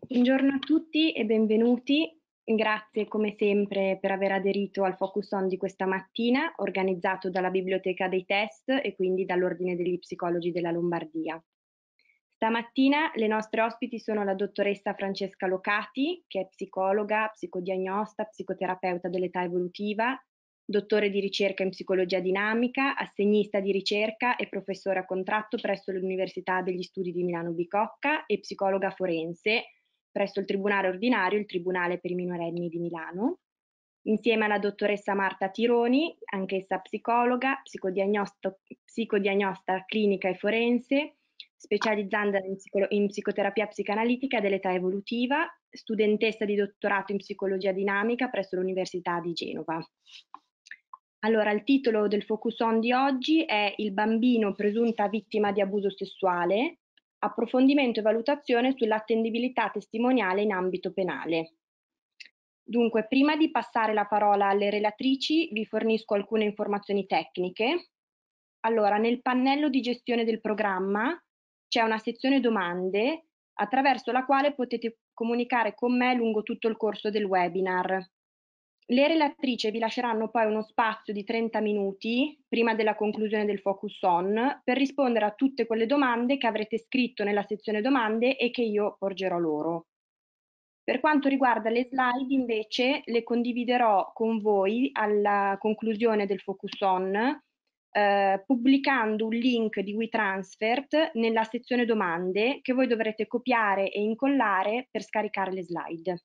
Buongiorno a tutti e benvenuti. Grazie come sempre per aver aderito al Focus On di questa mattina, organizzato dalla Biblioteca dei Test e quindi dall'Ordine degli Psicologi della Lombardia. Stamattina le nostre ospiti sono la dottoressa Francesca Locati, che è psicologa, psicodiagnosta, psicoterapeuta dell'età evolutiva, dottore di ricerca in psicologia dinamica, assegnista di ricerca e professore a contratto presso l'Università degli Studi di Milano Bicocca e psicologa forense presso il Tribunale Ordinario, il Tribunale per i minorenni di Milano, insieme alla dottoressa Marta Tironi, anch'essa psicologa, psicodiagnosta clinica e forense, specializzanda in psicoterapia psicanalitica dell'età evolutiva, studentessa di dottorato in psicologia dinamica presso l'Università di Genova. Allora, il titolo del Focus On di oggi è Il bambino presunta vittima di abuso sessuale, approfondimento e valutazione sull'attendibilità testimoniale in ambito penale. Dunque, prima di passare la parola alle relatrici, vi fornisco alcune informazioni tecniche. Allora, nel pannello di gestione del programma c'è una sezione domande attraverso la quale potete comunicare con me lungo tutto il corso del webinar. Le relatrici vi lasceranno poi uno spazio di 30 minuti prima della conclusione del Focus On per rispondere a tutte quelle domande che avrete scritto nella sezione domande e che io porgerò loro. Per quanto riguarda le slide, invece, le condividerò con voi alla conclusione del Focus On, pubblicando un link di WeTransfert nella sezione domande che voi dovrete copiare e incollare per scaricare le slide.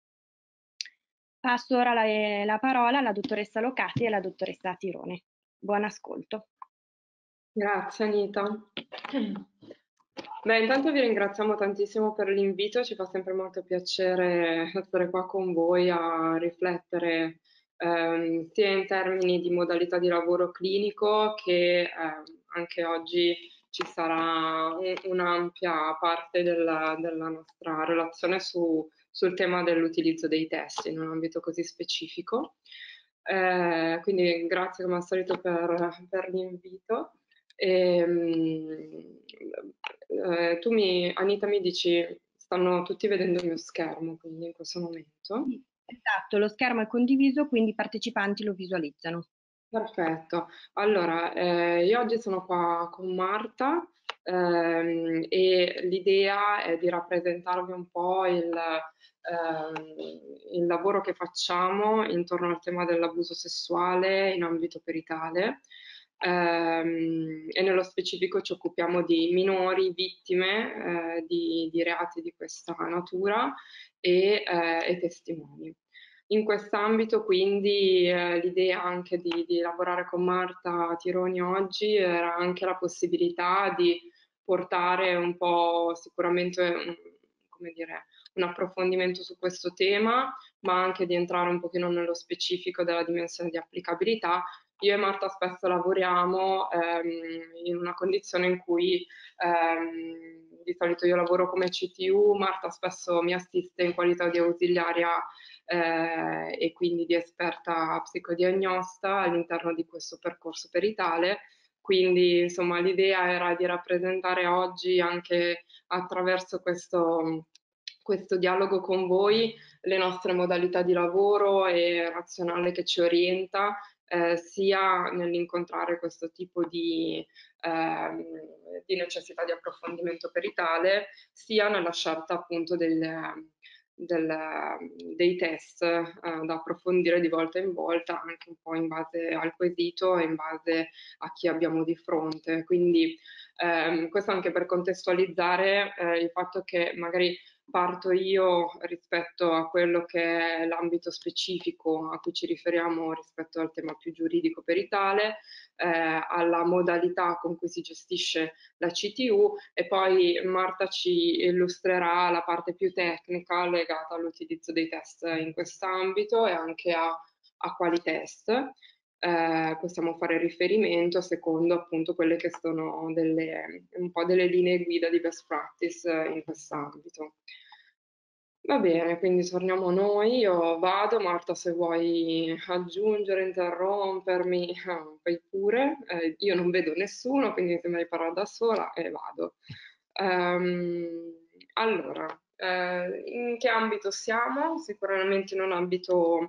Passo ora la parola alla dottoressa Locati e alla dottoressa Tirone. Buon ascolto. Grazie Anita. Beh, intanto vi ringraziamo tantissimo per l'invito, ci fa sempre molto piacere essere qua con voi a riflettere sia in termini di modalità di lavoro clinico che anche oggi ci sarà un'ampia parte della nostra relazione sul tema dell'utilizzo dei test in un ambito così specifico. Quindi grazie come al solito per l'invito. Anita, mi dici, stanno tutti vedendo il mio schermo, quindi in questo momento. Sì, esatto, lo schermo è condiviso, quindi i partecipanti lo visualizzano. Perfetto. Allora, io oggi sono qua con Marta e l'idea è di rappresentarvi un po' il lavoro che facciamo intorno al tema dell'abuso sessuale in ambito peritale. E nello specifico ci occupiamo di minori vittime di reati di questa natura e testimoni. In quest'ambito quindi l'idea anche di lavorare con Marta Tironi oggi era anche la possibilità di portare un po' sicuramente come dire, un approfondimento su questo tema, ma anche di entrare un pochino nello specifico della dimensione di applicabilità. Io e Marta spesso lavoriamo in una condizione in cui di solito io lavoro come CTU, Marta spesso mi assiste in qualità di ausiliaria e quindi di esperta psicodiagnosta all'interno di questo percorso peritale. Quindi, insomma, l'idea era di rappresentare oggi anche attraverso questo dialogo con voi le nostre modalità di lavoro e il razionale che ci orienta, sia nell'incontrare questo tipo di necessità di approfondimento peritale, sia nella scelta appunto dei test da approfondire di volta in volta, anche un po' in base al quesito e in base a chi abbiamo di fronte. Quindi questo anche per contestualizzare il fatto che magari parto io rispetto a quello che è l'ambito specifico a cui ci riferiamo rispetto al tema più giuridico peritale, alla modalità con cui si gestisce la CTU e poi Marta ci illustrerà la parte più tecnica legata all'utilizzo dei test in quest'ambito e anche a quali test. Possiamo fare riferimento secondo appunto quelle che sono un po' delle linee guida di best practice in quest'ambito. Va bene, quindi torniamo a noi. Io vado, Marta, se vuoi aggiungere, interrompermi, fai pure. Io non vedo nessuno, quindi mi sembra di parlare da sola e vado. Allora, In che ambito siamo? Sicuramente in un ambito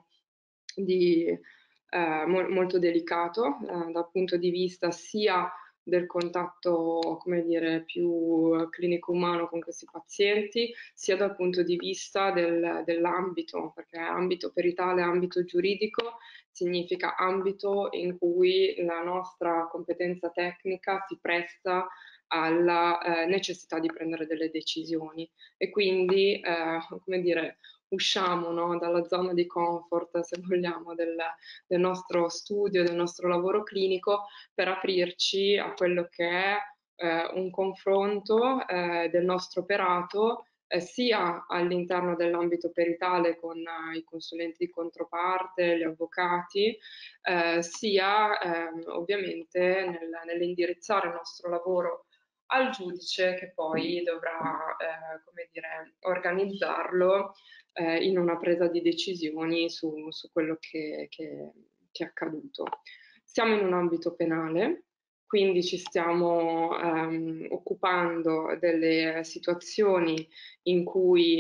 molto delicato dal punto di vista sia del contatto, come dire, più clinico umano con questi pazienti, sia dal punto di vista dell'ambito, perché ambito peritale, ambito giuridico significa ambito in cui la nostra competenza tecnica si presta alla necessità di prendere delle decisioni e quindi, come dire, usciamo, no, dalla zona di comfort, se vogliamo, del nostro studio, del nostro lavoro clinico per aprirci a quello che è un confronto del nostro operato sia all'interno dell'ambito peritale con i consulenti di controparte, gli avvocati, sia ovviamente nell'indirizzare il nostro lavoro al giudice che poi dovrà, come dire, organizzarlo in una presa di decisioni su quello che è accaduto. Siamo in un ambito penale, quindi ci stiamo occupando delle situazioni in cui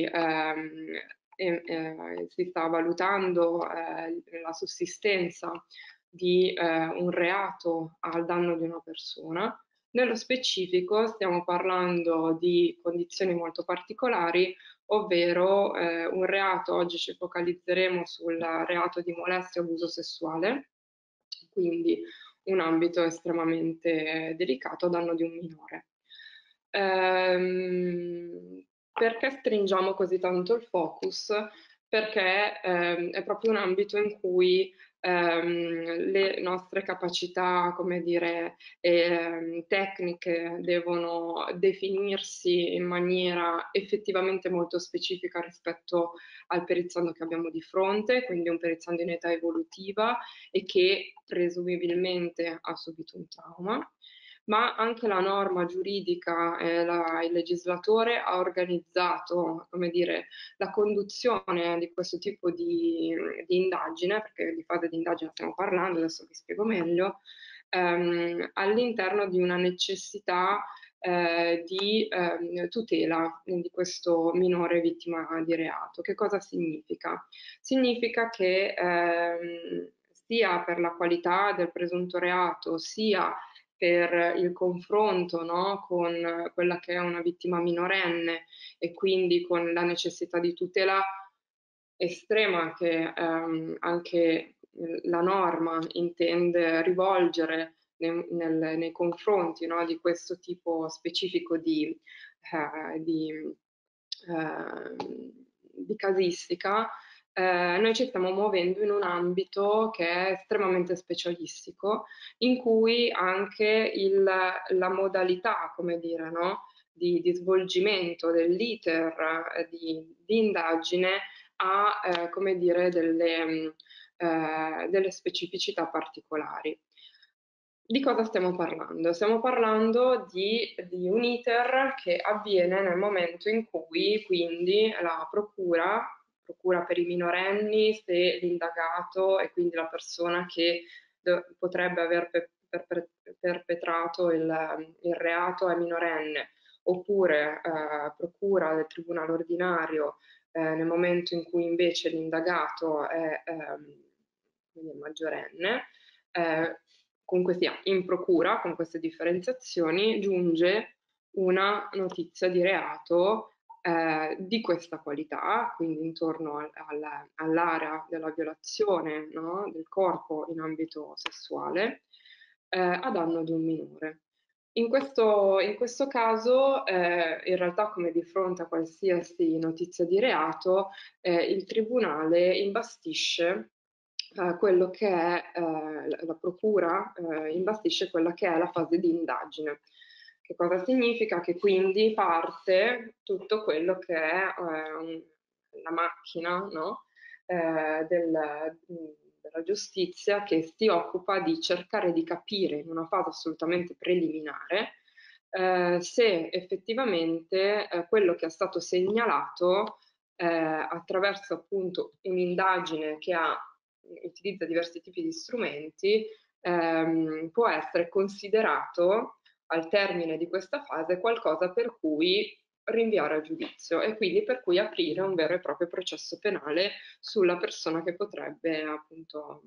si sta valutando la sussistenza di un reato al danno di una persona. Nello specifico stiamo parlando di condizioni molto particolari, ovvero un reato, oggi ci focalizzeremo sul reato di molestia e abuso sessuale, quindi un ambito estremamente delicato a danno di un minore. Perché stringiamo così tanto il focus? Perché è proprio un ambito in cui le nostre capacità, come dire, tecniche devono definirsi in maniera effettivamente molto specifica rispetto al periziando che abbiamo di fronte, quindi un periziando in età evolutiva e che presumibilmente ha subito un trauma, ma anche la norma giuridica, il legislatore ha organizzato, come dire, la conduzione di questo tipo di indagine, perché di fase di indagine stiamo parlando, adesso vi spiego meglio, all'interno di una necessità di tutela di questo minore vittima di reato. Che cosa significa? Significa che sia per la qualità del presunto reato, sia per il confronto, no, con quella che è una vittima minorenne e quindi con la necessità di tutela estrema che anche la norma intende rivolgere nei confronti, no, di questo tipo specifico eh, di, di casistica, noi ci stiamo muovendo in un ambito che è estremamente specialistico, in cui anche la modalità, come dire, no, di svolgimento dell'iter di indagine ha, come dire, delle specificità particolari. Di cosa stiamo parlando? Stiamo parlando di un iter che avviene nel momento in cui quindi la procura per i minorenni, se l'indagato e quindi la persona che potrebbe aver perpetrato il reato è minorenne, oppure procura del tribunale ordinario nel momento in cui invece l'indagato è maggiorenne, comunque sia in procura, con queste differenziazioni, giunge una notizia di reato di questa qualità, quindi intorno all'area della violazione, no, del corpo in ambito sessuale, a danno di un minore. In questo caso, in realtà come di fronte a qualsiasi notizia di reato, il tribunale imbastisce quello che è la procura, imbastisce quella che è la fase di indagine. Che cosa significa? Che quindi parte tutto quello che è la macchina, no? Della giustizia che si occupa di cercare di capire in una fase assolutamente preliminare se effettivamente quello che è stato segnalato attraverso appunto un'indagine che utilizza diversi tipi di strumenti può essere considerato al termine di questa fase qualcosa per cui rinviare a giudizio e quindi per cui aprire un vero e proprio processo penale sulla persona che potrebbe appunto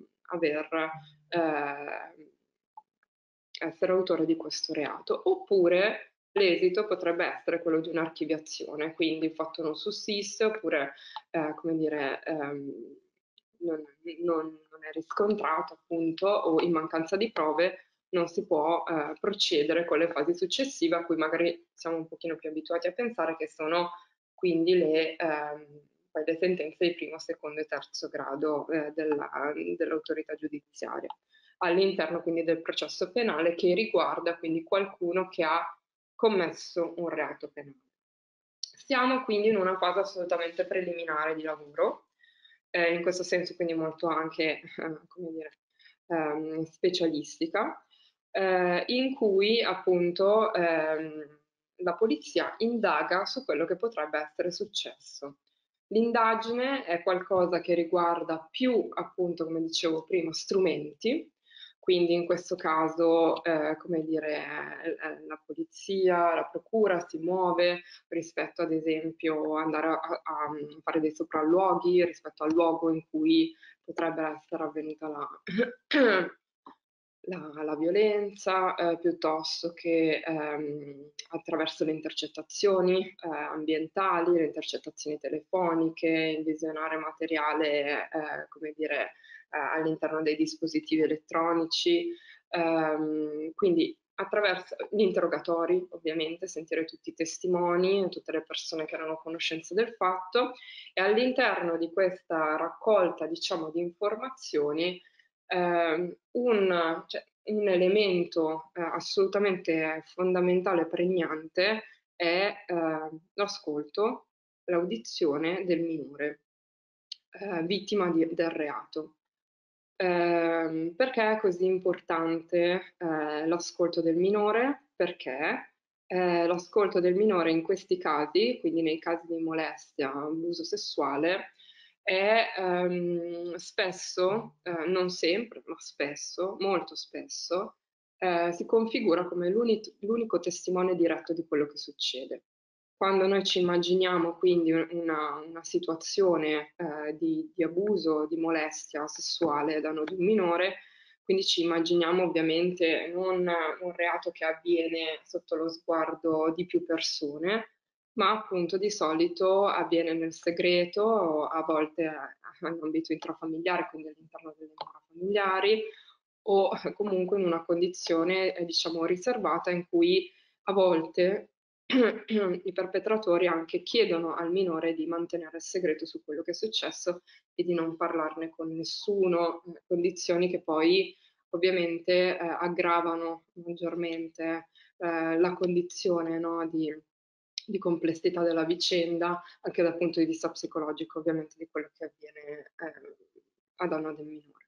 essere autore di questo reato. Oppure l'esito potrebbe essere quello di un'archiviazione, quindi il fatto non sussiste, oppure come dire, non, non è riscontrato appunto, o in mancanza di prove non si può procedere con le fasi successive, a cui magari siamo un pochino più abituati a pensare, che sono quindi poi le sentenze di primo, secondo e terzo grado dell'autorità giudiziaria, all'interno quindi del processo penale, che riguarda quindi qualcuno che ha commesso un reato penale. Siamo quindi in una fase assolutamente preliminare di lavoro, in questo senso quindi molto anche, come dire, specialistica, in cui appunto la polizia indaga su quello che potrebbe essere successo. L'indagine è qualcosa che riguarda più, appunto, come dicevo prima, strumenti, quindi in questo caso, come dire, la polizia, la procura si muove rispetto ad esempio andare a fare dei sopralluoghi rispetto al luogo in cui potrebbe essere avvenuta la violenza, piuttosto che attraverso le intercettazioni ambientali, le intercettazioni telefoniche, il visionare materiale, come dire, all'interno dei dispositivi elettronici, quindi attraverso gli interrogatori, ovviamente, sentire tutti i testimoni, tutte le persone che erano a conoscenza del fatto, e all'interno di questa raccolta, diciamo, di informazioni, cioè, un elemento assolutamente fondamentale e pregnante è l'ascolto, l'audizione del minore vittima del reato. Perché è così importante l'ascolto del minore? Perché l'ascolto del minore in questi casi, quindi nei casi di molestia, abuso sessuale, è spesso, non sempre, ma spesso, molto spesso, si configura come l'unico testimone diretto di quello che succede. Quando noi ci immaginiamo quindi una situazione di abuso, di molestia sessuale a danno di un minore, quindi ci immaginiamo ovviamente non un reato che avviene sotto lo sguardo di più persone, ma appunto di solito avviene nel segreto, a volte in ambito intrafamiliare, quindi all'interno delle mura familiari, o comunque in una condizione diciamo riservata, in cui a volte i perpetratori anche chiedono al minore di mantenere il segreto su quello che è successo e di non parlarne con nessuno, condizioni che poi ovviamente aggravano maggiormente la condizione, no, di complessità della vicenda, anche dal punto di vista psicologico, ovviamente, di quello che avviene a danno del minore.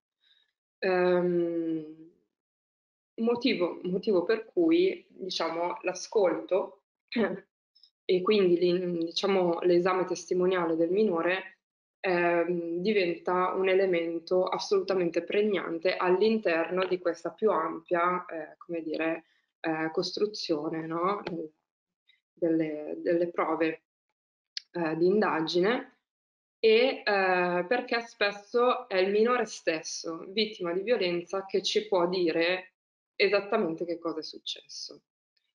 Motivo per cui, diciamo, l'ascolto e quindi diciamo, l'esame testimoniale del minore diventa un elemento assolutamente pregnante all'interno di questa più ampia, come dire, costruzione, no? Delle prove di indagine, e perché spesso è il minore stesso, vittima di violenza, che ci può dire esattamente che cosa è successo.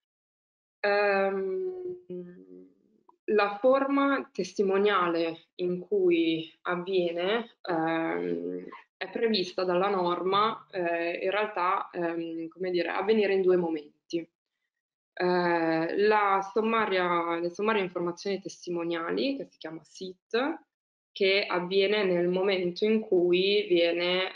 La forma testimoniale in cui avviene è prevista dalla norma in realtà come dire, avvenire in due momenti. Le sommarie informazioni testimoniali, che si chiama SIT, che avviene nel momento in cui viene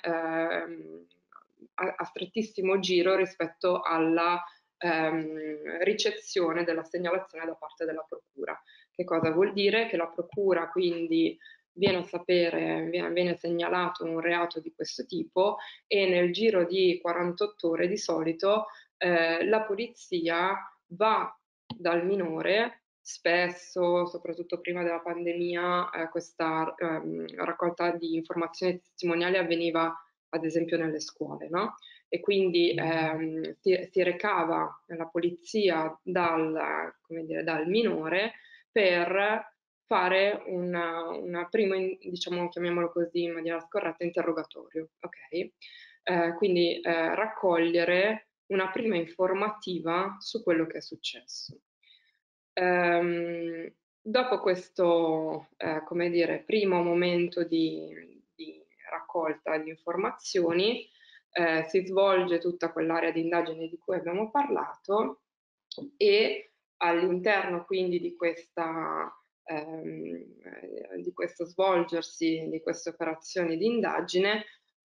a strettissimo giro rispetto alla ricezione della segnalazione da parte della procura. Che cosa vuol dire? Che la procura quindi viene a sapere, viene segnalato un reato di questo tipo, e nel giro di 48 ore di solito la polizia va dal minore. Spesso, soprattutto prima della pandemia, questa raccolta di informazioni testimoniali avveniva ad esempio nelle scuole, no? e quindi si recava la polizia come dire, dal minore per fare una prima, diciamo, chiamiamolo così in maniera scorretta, interrogatorio, ok? Quindi raccogliere una prima informativa su quello che è successo. Dopo questo, come dire, primo momento di raccolta di informazioni, si svolge tutta quell'area di indagine di cui abbiamo parlato e all'interno quindi di questo svolgersi, di queste operazioni di indagine,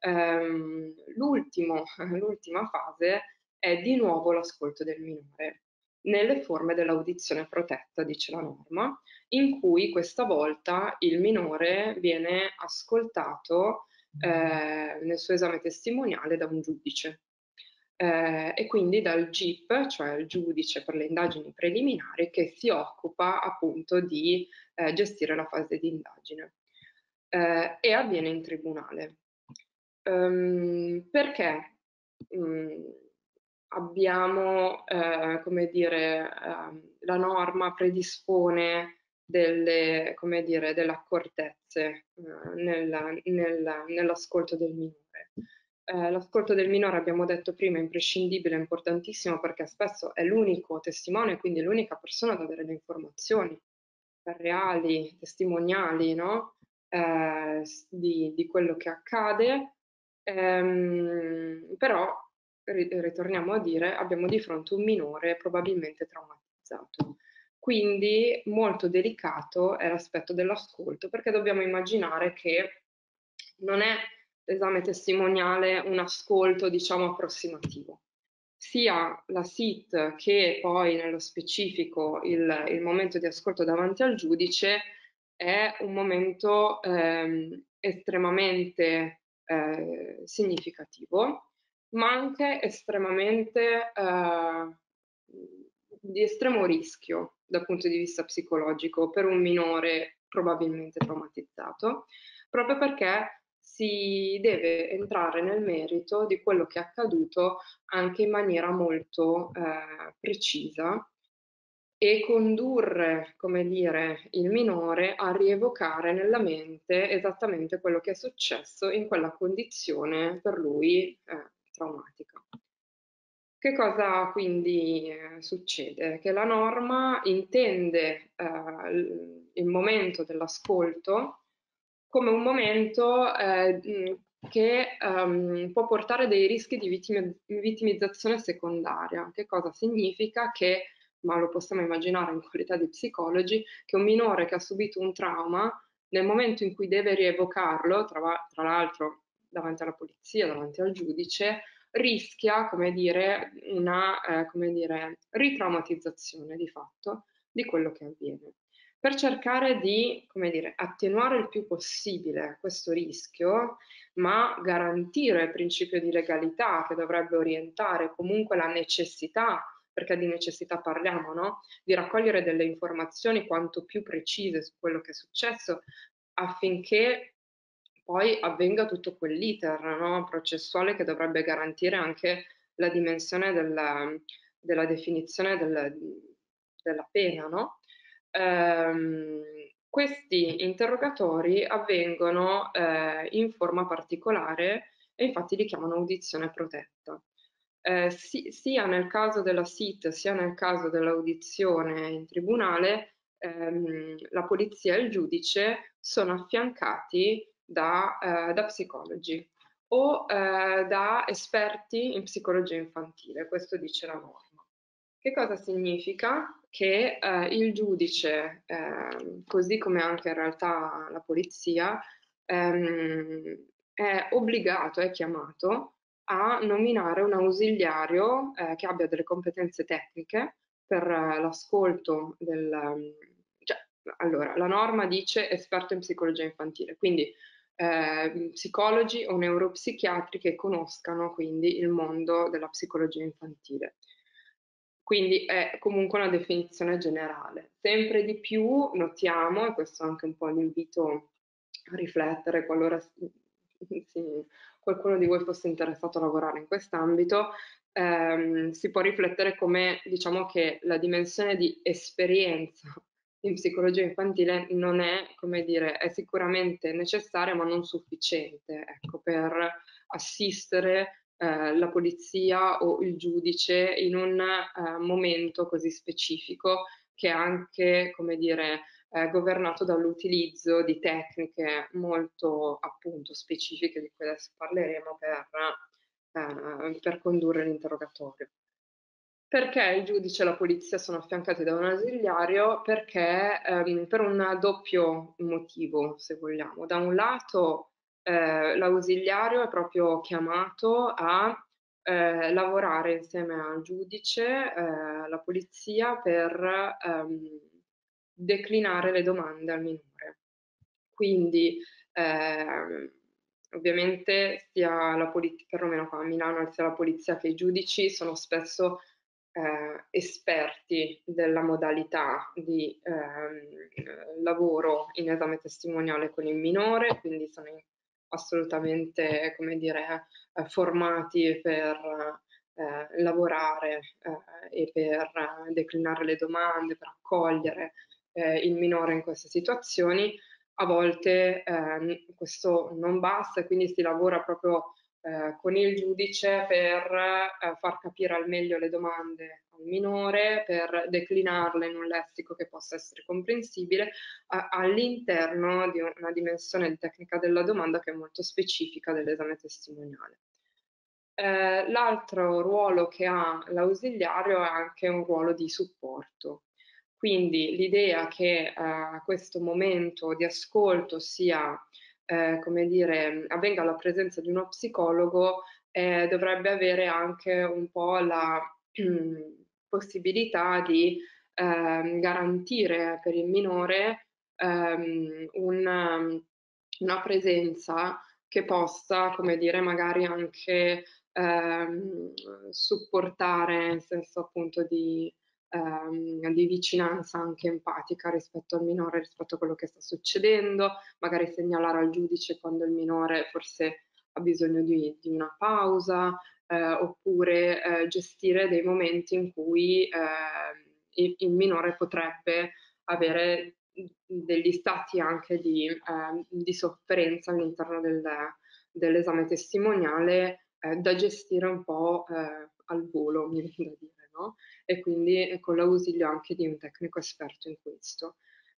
l'ultima fase è di nuovo l'ascolto del minore, nelle forme dell'audizione protetta, dice la norma, in cui questa volta il minore viene ascoltato nel suo esame testimoniale da un giudice. E quindi dal GIP, cioè il giudice per le indagini preliminari, che si occupa appunto di gestire la fase di indagine. E avviene in tribunale. Perché abbiamo, come dire, la norma predispone come dire, delle accortezze nell'ascolto del minore. L'ascolto del minore, abbiamo detto prima, è imprescindibile, è importantissimo perché spesso è l'unico testimone, quindi l'unica persona ad avere le informazioni reali, testimoniali, no? Di quello che accade. Però, ritorniamo a dire, abbiamo di fronte un minore probabilmente traumatizzato. Quindi molto delicato è l'aspetto dell'ascolto, perché dobbiamo immaginare che non è l'esame testimoniale un ascolto, diciamo, approssimativo. Sia la SIT che poi nello specifico il momento di ascolto davanti al giudice è un momento estremamente significativo, ma anche estremamente di estremo rischio dal punto di vista psicologico per un minore probabilmente traumatizzato, proprio perché si deve entrare nel merito di quello che è accaduto anche in maniera molto precisa e condurre, come dire, il minore a rievocare nella mente esattamente quello che è successo in quella condizione per lui traumatica. Che cosa quindi succede? Che la norma intende il momento dell'ascolto come un momento che può portare dei rischi di vittimizzazione secondaria. Che cosa significa? Che, ma lo possiamo immaginare in qualità di psicologi, che un minore che ha subito un trauma, nel momento in cui deve rievocarlo, tra l'altro davanti alla polizia, davanti al giudice, rischia, come dire, una come dire, ritraumatizzazione di fatto di quello che avviene. Per cercare di, come dire, attenuare il più possibile questo rischio, ma garantire il principio di legalità che dovrebbe orientare comunque la necessità, perché di necessità parliamo, no? Di raccogliere delle informazioni quanto più precise su quello che è successo affinché poi avvenga tutto quell'iter, no? Processuale che dovrebbe garantire anche la dimensione della definizione della pena, no? Questi interrogatori avvengono in forma particolare e infatti li chiamano audizione protetta. Sia nel caso della SIT sia nel caso dell'audizione in tribunale, la polizia e il giudice sono affiancati da psicologi o da esperti in psicologia infantile, questo dice la norma. Che cosa significa? Che il giudice, così come anche in realtà la polizia, è obbligato, è chiamato a nominare un ausiliario che abbia delle competenze tecniche per l'ascolto cioè, allora, la norma dice esperto in psicologia infantile, quindi psicologi o neuropsichiatri che conoscano quindi il mondo della psicologia infantile. Quindi è comunque una definizione generale. Sempre di più notiamo, e questo è anche un po' l'invito a riflettere qualora sì, qualcuno di voi fosse interessato a lavorare in quest'ambito, si può riflettere come, diciamo, che la dimensione di esperienza in psicologia infantile non è, come dire, è sicuramente necessaria ma non sufficiente, ecco, per assistere la polizia o il giudice in un momento così specifico che è anche, come dire, governato dall'utilizzo di tecniche molto appunto specifiche di cui adesso parleremo per condurre l'interrogatorio. Perché il giudice e la polizia sono affiancati da un ausiliario? Perché per un doppio motivo, se vogliamo. Da un lato l'ausiliario è proprio chiamato a lavorare insieme al giudice, la polizia, per declinare le domande al minore. Quindi ehm, ovviamente sia la perlomeno qua a Milano, sia la polizia che i giudici sono spesso esperti della modalità di lavoro in esame testimoniale con il minore, quindi sono assolutamente, come dire, formati per lavorare e per declinare le domande, per accogliere il minore in queste situazioni. A volte questo non basta e quindi si lavora proprio con il giudice per far capire al meglio le domande al minore, per declinarle in un lessico che possa essere comprensibile all'interno di una dimensione di tecnica della domanda che è molto specifica dell'esame testimoniale. L'altro ruolo che ha l'ausiliario è anche un ruolo di supporto. Quindi l'idea che questo momento di ascolto sia, come dire, avvenga alla presenza di uno psicologo, dovrebbe avere anche un po' la possibilità di garantire per il minore una presenza che possa, come dire, magari anche supportare in senso appunto di vicinanza anche empatica rispetto al minore, rispetto a quello che sta succedendo, magari segnalare al giudice quando il minore forse ha bisogno di una pausa, oppure gestire dei momenti in cui il minore potrebbe avere degli stati anche di sofferenza all'interno dell'esame testimoniale da gestire un po' al volo, mi viene da dire, no? E quindi con l'ausilio anche di un tecnico esperto in questo.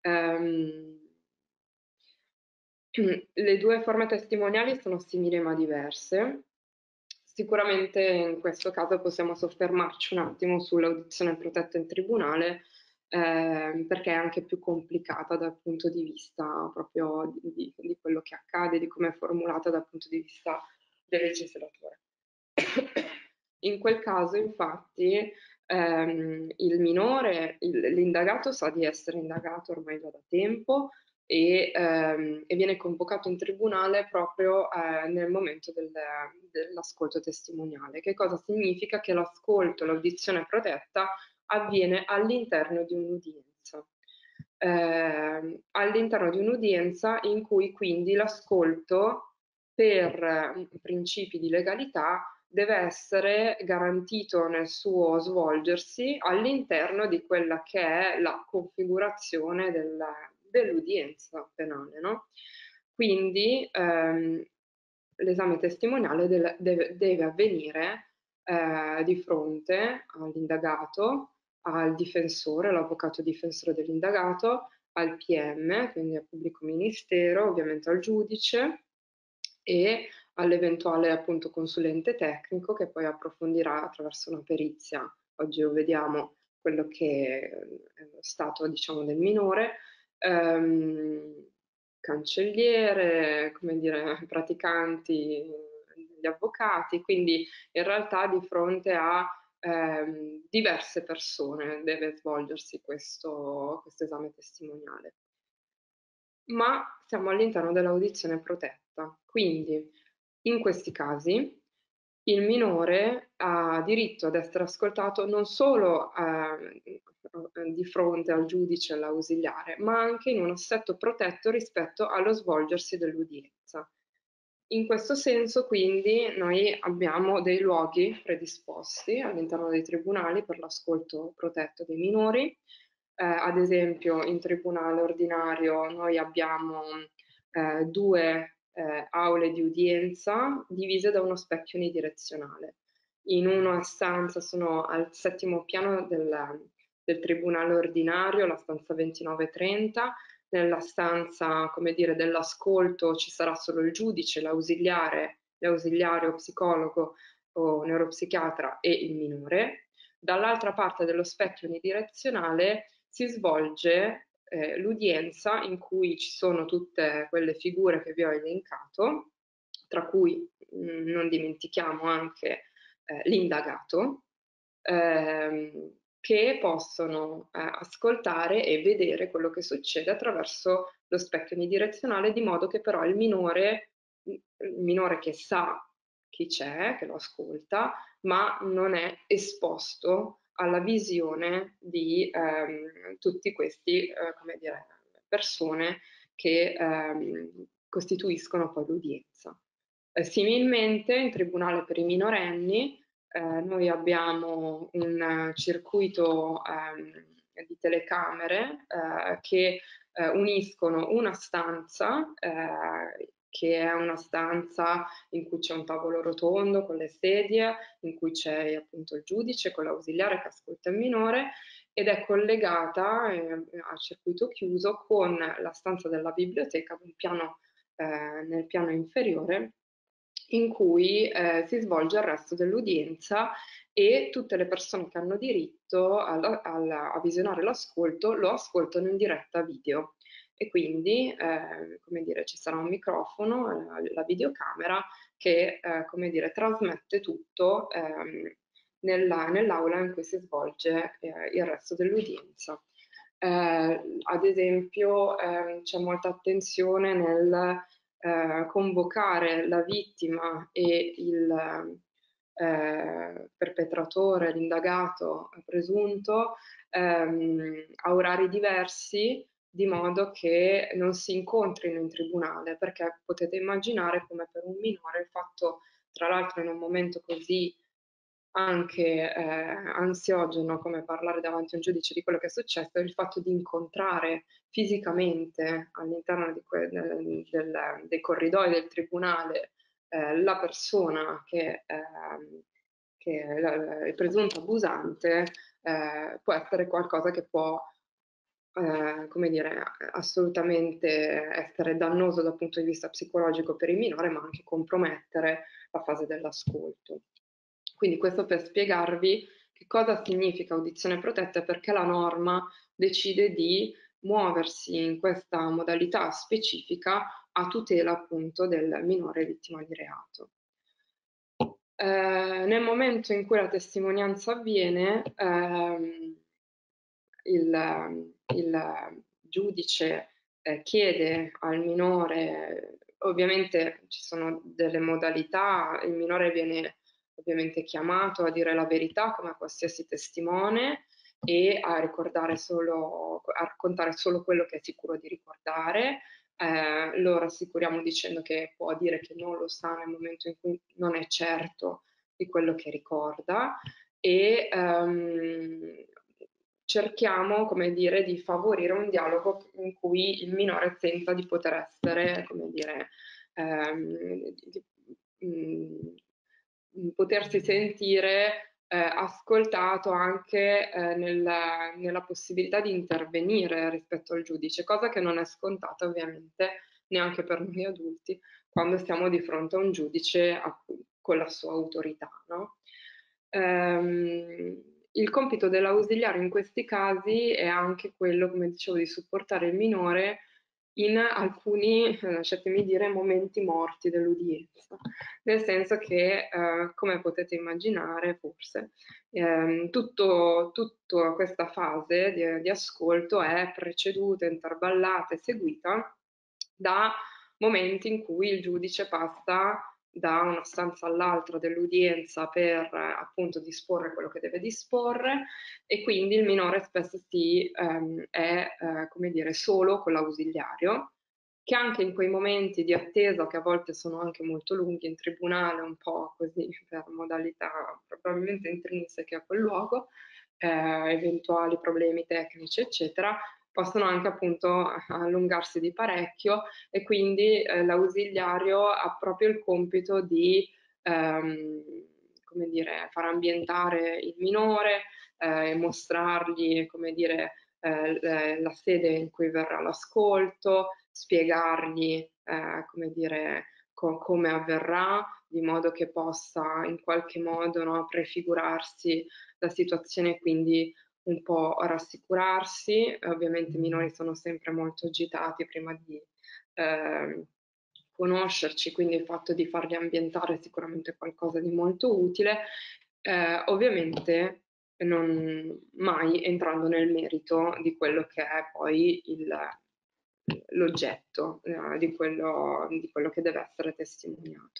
Le due forme testimoniali sono simili ma diverse. Sicuramente in questo caso possiamo soffermarci un attimo sull'audizione protetta in tribunale, perché è anche più complicata dal punto di vista proprio di quello che accade, di come è formulata dal punto di vista del legislatore. In quel caso, infatti, il minore, l'indagato sa di essere indagato ormai già da tempo e viene convocato in tribunale proprio nel momento dell'ascolto testimoniale. Che cosa significa? Che l'ascolto, l'audizione protetta avviene all'interno di un'udienza. All'interno di un'udienza in cui quindi l'ascolto per principi di legalità deve essere garantito nel suo svolgersi all'interno di quella che è la configurazione dell'udienza penale, no? Quindi l'esame testimoniale deve avvenire di fronte all'indagato, al difensore, l'avvocato difensore dell'indagato, al PM, quindi al pubblico ministero, ovviamente al giudice e all'eventuale appunto consulente tecnico che poi approfondirà attraverso una perizia. Oggi lo vediamo quello che è lo stato, diciamo, del minore, cancelliere, come dire, praticanti, gli avvocati, quindi in realtà di fronte a diverse persone deve svolgersi questo esame testimoniale. Ma siamo all'interno dell'audizione protetta, quindi in questi casi il minore ha diritto ad essere ascoltato non solo di fronte al giudice e all'ausiliare, ma anche in un assetto protetto rispetto allo svolgersi dell'udienza. In questo senso, quindi, noi abbiamo dei luoghi predisposti all'interno dei tribunali per l'ascolto protetto dei minori. Ad esempio, in tribunale ordinario noi abbiamo due aule di udienza divise da uno specchio unidirezionale. In una stanza sono al settimo piano del tribunale ordinario, la stanza 29-30, nella stanza, come dire, dell'ascolto ci sarà solo il giudice, l'ausiliare o psicologo o neuropsichiatra e il minore. Dall'altra parte dello specchio unidirezionale si svolge l'udienza in cui ci sono tutte quelle figure che vi ho elencato, tra cui non dimentichiamo anche l'indagato, che possono ascoltare e vedere quello che succede attraverso lo specchio unidirezionale, di modo che però il minore che sa chi c'è, che lo ascolta, ma non è esposto alla visione di tutti questi, come dire, persone che costituiscono poi l'udienza. Similmente, in tribunale per i minorenni, noi abbiamo un circuito di telecamere che uniscono una stanza che è una stanza in cui c'è un tavolo rotondo con le sedie, in cui c'è appunto il giudice con l'ausiliare che ascolta il minore, ed è collegata a circuito chiuso con la stanza della biblioteca nel piano inferiore, in cui si svolge il resto dell'udienza e tutte le persone che hanno diritto a visionare l'ascolto lo ascoltano in diretta video. E quindi, come dire, ci sarà un microfono, la videocamera che, come dire, trasmette tutto nell'aula in cui si svolge il resto dell'udienza. Ad esempio, c'è molta attenzione nel convocare la vittima e il perpetratore, l'indagato presunto, a orari diversi, di modo che non si incontrino in tribunale, perché potete immaginare come per un minore il fatto, tra l'altro in un momento così anche ansiogeno come parlare davanti a un giudice di quello che è successo, il fatto di incontrare fisicamente all'interno dei corridoi del tribunale la persona che è il presunto abusante, può essere qualcosa che può, come dire, assolutamente essere dannoso dal punto di vista psicologico per il minore, ma anche compromettere la fase dell'ascolto. Quindi questo per spiegarvi che cosa significa audizione protetta e perché la norma decide di muoversi in questa modalità specifica a tutela appunto del minore vittima di reato. Nel momento in cui la testimonianza avviene, il giudice chiede al minore, ovviamente ci sono delle modalità, il minore viene ovviamente chiamato a dire la verità come a qualsiasi testimone e a raccontare solo quello che è sicuro di ricordare. Lo rassicuriamo dicendo che può dire che non lo sa nel momento in cui non è certo di quello che ricorda e cerchiamo, come dire, di favorire un dialogo in cui il minore senta di poter essere, come dire, potersi sentire ascoltato anche nella possibilità di intervenire rispetto al giudice, cosa che non è scontata ovviamente neanche per noi adulti quando stiamo di fronte a un giudice con la sua autorità, no? Il compito dell'ausiliare in questi casi è anche quello, come dicevo, di supportare il minore in alcuni, lasciatemi dire, momenti morti dell'udienza, nel senso che, come potete immaginare, forse, tutta questa fase di ascolto è preceduta, intervallata e seguita da momenti in cui il giudice passa da una stanza all'altra dell'udienza per appunto disporre quello che deve disporre e quindi il minore spesso è come dire, solo con l'ausiliario che anche in quei momenti di attesa, che a volte sono anche molto lunghi in tribunale, un po' così per modalità probabilmente intrinseche a quel luogo, eventuali problemi tecnici, eccetera, possono anche appunto allungarsi di parecchio, e quindi l'ausiliario ha proprio il compito di come dire, far ambientare il minore, mostrargli, come dire, la sede in cui verrà l'ascolto, spiegargli, come dire, come avverrà, di modo che possa in qualche modo, no, prefigurarsi la situazione e quindi un po' rassicurarsi. Ovviamente i minori sono sempre molto agitati prima di conoscerci, quindi il fatto di farli ambientare è sicuramente qualcosa di molto utile, ovviamente non mai entrando nel merito di quello che è poi l'oggetto di quello che deve essere testimoniato.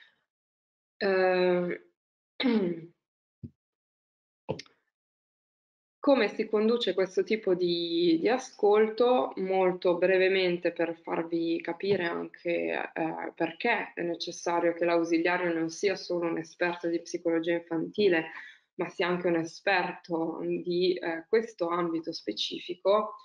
Come si conduce questo tipo di ascolto? Molto brevemente, per farvi capire anche perché è necessario che l'ausiliario non sia solo un esperto di psicologia infantile, ma sia anche un esperto di questo ambito specifico.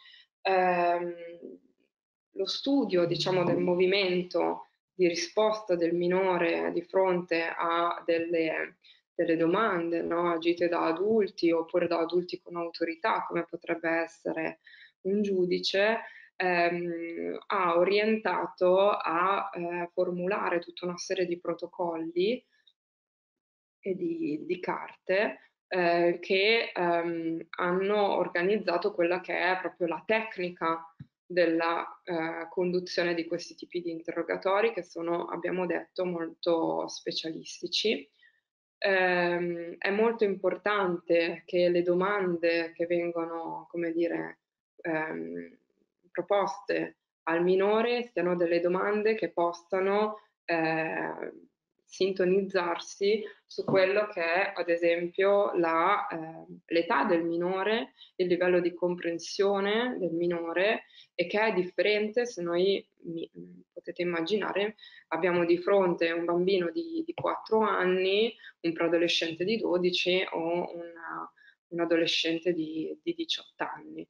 Lo studio, diciamo, del movimento di risposta del minore di fronte a delle domande, no, agite da adulti oppure da adulti con autorità, come potrebbe essere un giudice, ha orientato a formulare tutta una serie di protocolli e di carte che hanno organizzato quella che è proprio la tecnica della conduzione di questi tipi di interrogatori, che sono, abbiamo detto, molto specialistici. È molto importante che le domande che vengono, come dire, proposte al minore siano delle domande che possano sintonizzarsi su quello che è, ad esempio, l'età del minore, il livello di comprensione del minore, e che è differente se noi, potete immaginare, abbiamo di fronte un bambino di 4 anni, un preadolescente di 12 o un adolescente di 18 anni.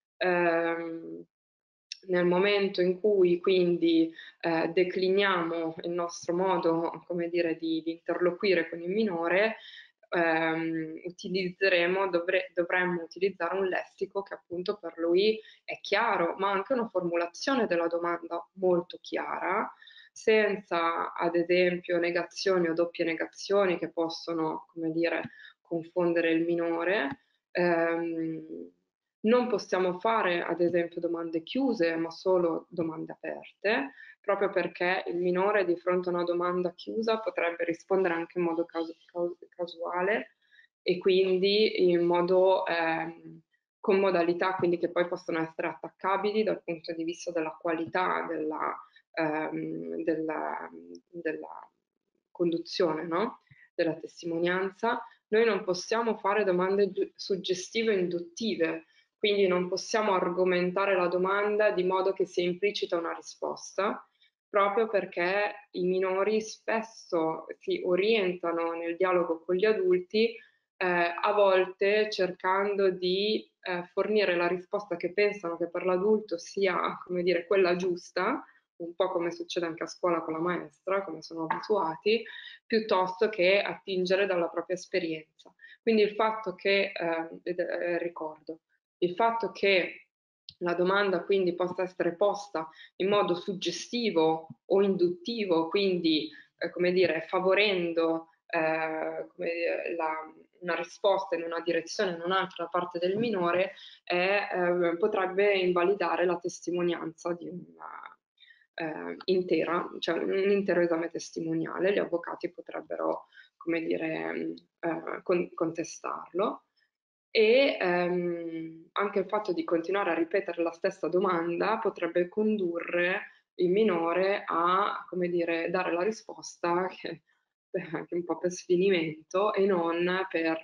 Nel momento in cui quindi decliniamo il nostro modo, come dire, di interloquire con il minore, dovremmo utilizzare un lessico che appunto per lui è chiaro, ma anche una formulazione della domanda molto chiara, senza ad esempio negazioni o doppie negazioni che possono, come dire, confondere il minore. Non possiamo fare, ad esempio, domande chiuse, ma solo domande aperte, proprio perché il minore di fronte a una domanda chiusa potrebbe rispondere anche in modo casuale, e quindi in modo, con modalità quindi che poi possono essere attaccabili dal punto di vista della qualità della conduzione, no? Della testimonianza. Noi non possiamo fare domande suggestive e induttive, quindi non possiamo argomentare la domanda di modo che sia implicita una risposta, proprio perché i minori spesso si orientano nel dialogo con gli adulti, a volte cercando di fornire la risposta che pensano che per l'adulto sia, come dire, quella giusta, un po' come succede anche a scuola con la maestra, come sono abituati, piuttosto che attingere dalla propria esperienza. Quindi il fatto che, ricordo, il fatto che la domanda quindi possa essere posta in modo suggestivo o induttivo, quindi come dire, favorendo come dire, una risposta in una direzione o in un'altra da parte del minore, potrebbe invalidare la testimonianza di una intera, cioè un intero esame testimoniale. Gli avvocati potrebbero, come dire, contestarlo. E anche il fatto di continuare a ripetere la stessa domanda potrebbe condurre il minore a, come dire, dare la risposta che anche un po' per sfinimento e non per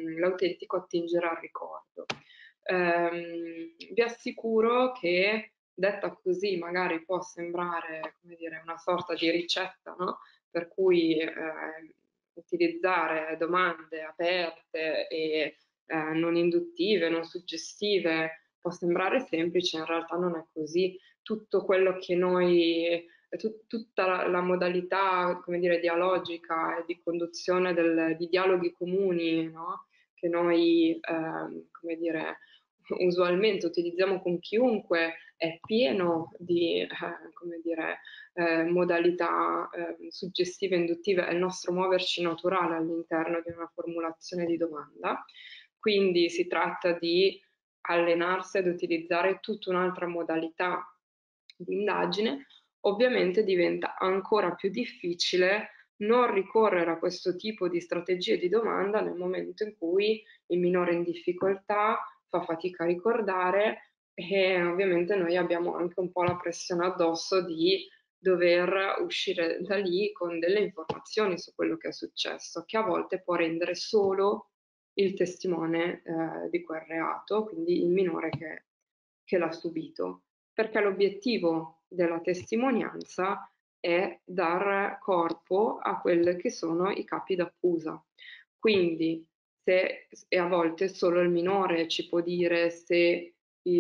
l'autentico attingere al ricordo. Vi assicuro che detta così magari può sembrare, come dire, una sorta di ricetta, no? Per cui utilizzare domande aperte e non induttive, non suggestive, può sembrare semplice, in realtà non è così. Tutto quello che noi, tutta la modalità, come dire, dialogica e di conduzione di dialoghi comuni, no? Che noi, come dire, usualmente utilizziamo con chiunque, è pieno di, come dire, modalità suggestive e induttive, è il nostro muoverci naturale all'interno di una formulazione di domanda. Quindi si tratta di allenarsi ad utilizzare tutta un'altra modalità di indagine. Ovviamente diventa ancora più difficile non ricorrere a questo tipo di strategie di domanda nel momento in cui il minore è in difficoltà, fa fatica a ricordare e ovviamente noi abbiamo anche un po' la pressione addosso di dover uscire da lì con delle informazioni su quello che è successo, che a volte può rendere solo il testimone di quel reato, quindi il minore che l'ha subito, perché l'obiettivo della testimonianza è dar corpo a quelli che sono i capi d'accusa. Quindi e a volte solo il minore ci può dire se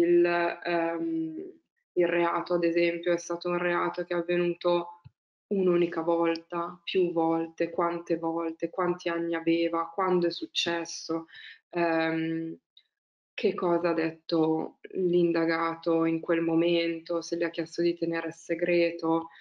il reato, ad esempio, è stato un reato che è avvenuto un'unica volta, più volte, quanti anni aveva, quando è successo, che cosa ha detto l'indagato in quel momento, se gli ha chiesto di tenere il segreto,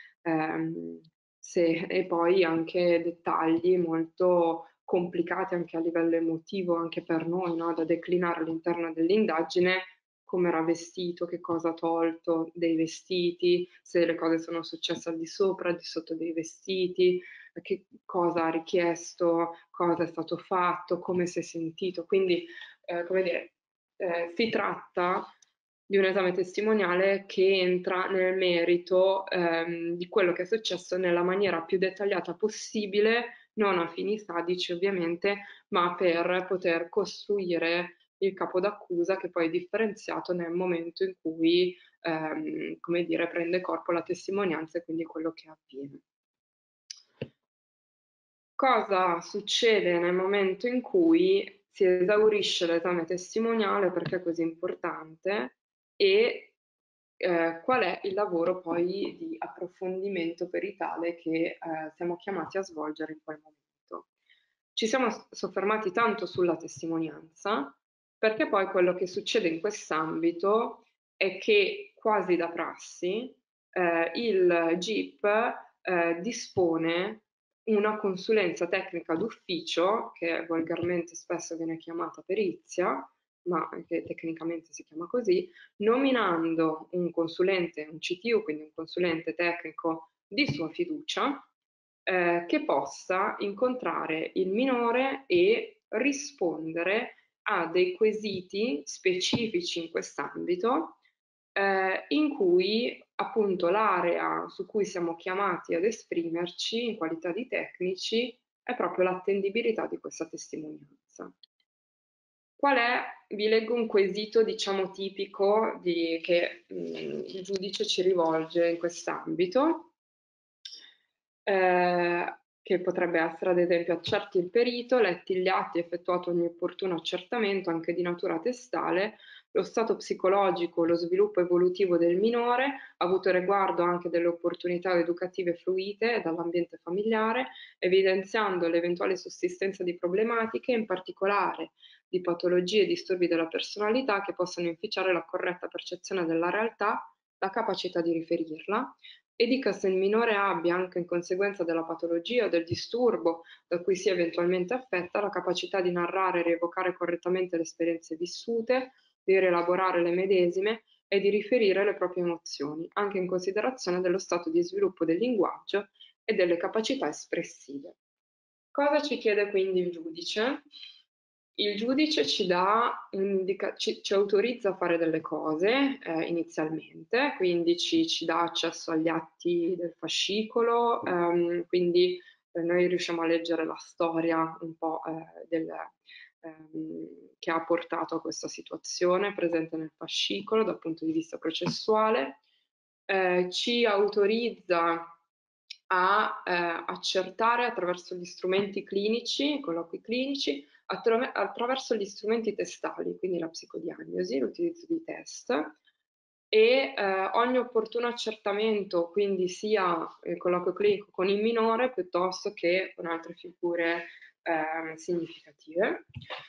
e poi anche dettagli molto complicati anche a livello emotivo, anche per noi, no? Da declinare all'interno dell'indagine, come era vestito, che cosa ha tolto dei vestiti, se le cose sono successe al di sopra, al di sotto dei vestiti, che cosa ha richiesto, cosa è stato fatto, come si è sentito. Quindi, come dire, si tratta di un esame testimoniale che entra nel merito di quello che è successo nella maniera più dettagliata possibile, non a fini sadici ovviamente, ma per poter costruire il capo d'accusa che poi è differenziato nel momento in cui, come dire, prende corpo la testimonianza e quindi quello che avviene. Cosa succede nel momento in cui si esaurisce l'esame testimoniale, perché è così importante, e qual è il lavoro poi di approfondimento peritale che siamo chiamati a svolgere in quel momento. Ci siamo soffermati tanto sulla testimonianza, perché poi quello che succede in quest'ambito è che quasi da prassi il GIP dispone una consulenza tecnica d'ufficio, che volgarmente spesso viene chiamata perizia, ma che tecnicamente si chiama così, nominando un consulente, un CTU, quindi un consulente tecnico di sua fiducia, che possa incontrare il minore e rispondere a dei quesiti specifici in quest'ambito, in cui appunto l'area su cui siamo chiamati ad esprimerci in qualità di tecnici è proprio l'attendibilità di questa testimonianza. Qual è? Vi leggo un quesito, diciamo, tipico che il giudice ci rivolge in quest'ambito, che potrebbe essere ad esempio: accerti il perito, letti gli atti, effettuato ogni opportuno accertamento anche di natura testale, lo stato psicologico, lo sviluppo evolutivo del minore, avuto riguardo anche delle opportunità educative fruite dall'ambiente familiare, evidenziando l'eventuale sussistenza di problematiche, in particolare di patologie e disturbi della personalità che possono inficiare la corretta percezione della realtà, la capacità di riferirla, e dica se il minore abbia, anche in conseguenza della patologia o del disturbo da cui sia eventualmente affetta, la capacità di narrare e rievocare correttamente le esperienze vissute, di rielaborare le medesime e di riferire le proprie emozioni, anche in considerazione dello stato di sviluppo del linguaggio e delle capacità espressive. Cosa ci chiede quindi il giudice? Il giudice ci autorizza a fare delle cose inizialmente, quindi ci dà accesso agli atti del fascicolo, quindi noi riusciamo a leggere la storia un po' che ha portato a questa situazione presente nel fascicolo dal punto di vista processuale. ci autorizza a accertare attraverso gli strumenti clinici, colloqui clinici, attraverso gli strumenti testali, quindi la psicodiagnosi, l'utilizzo di test, e ogni opportuno accertamento, quindi sia il colloquio clinico con il minore piuttosto che con altre figure significative.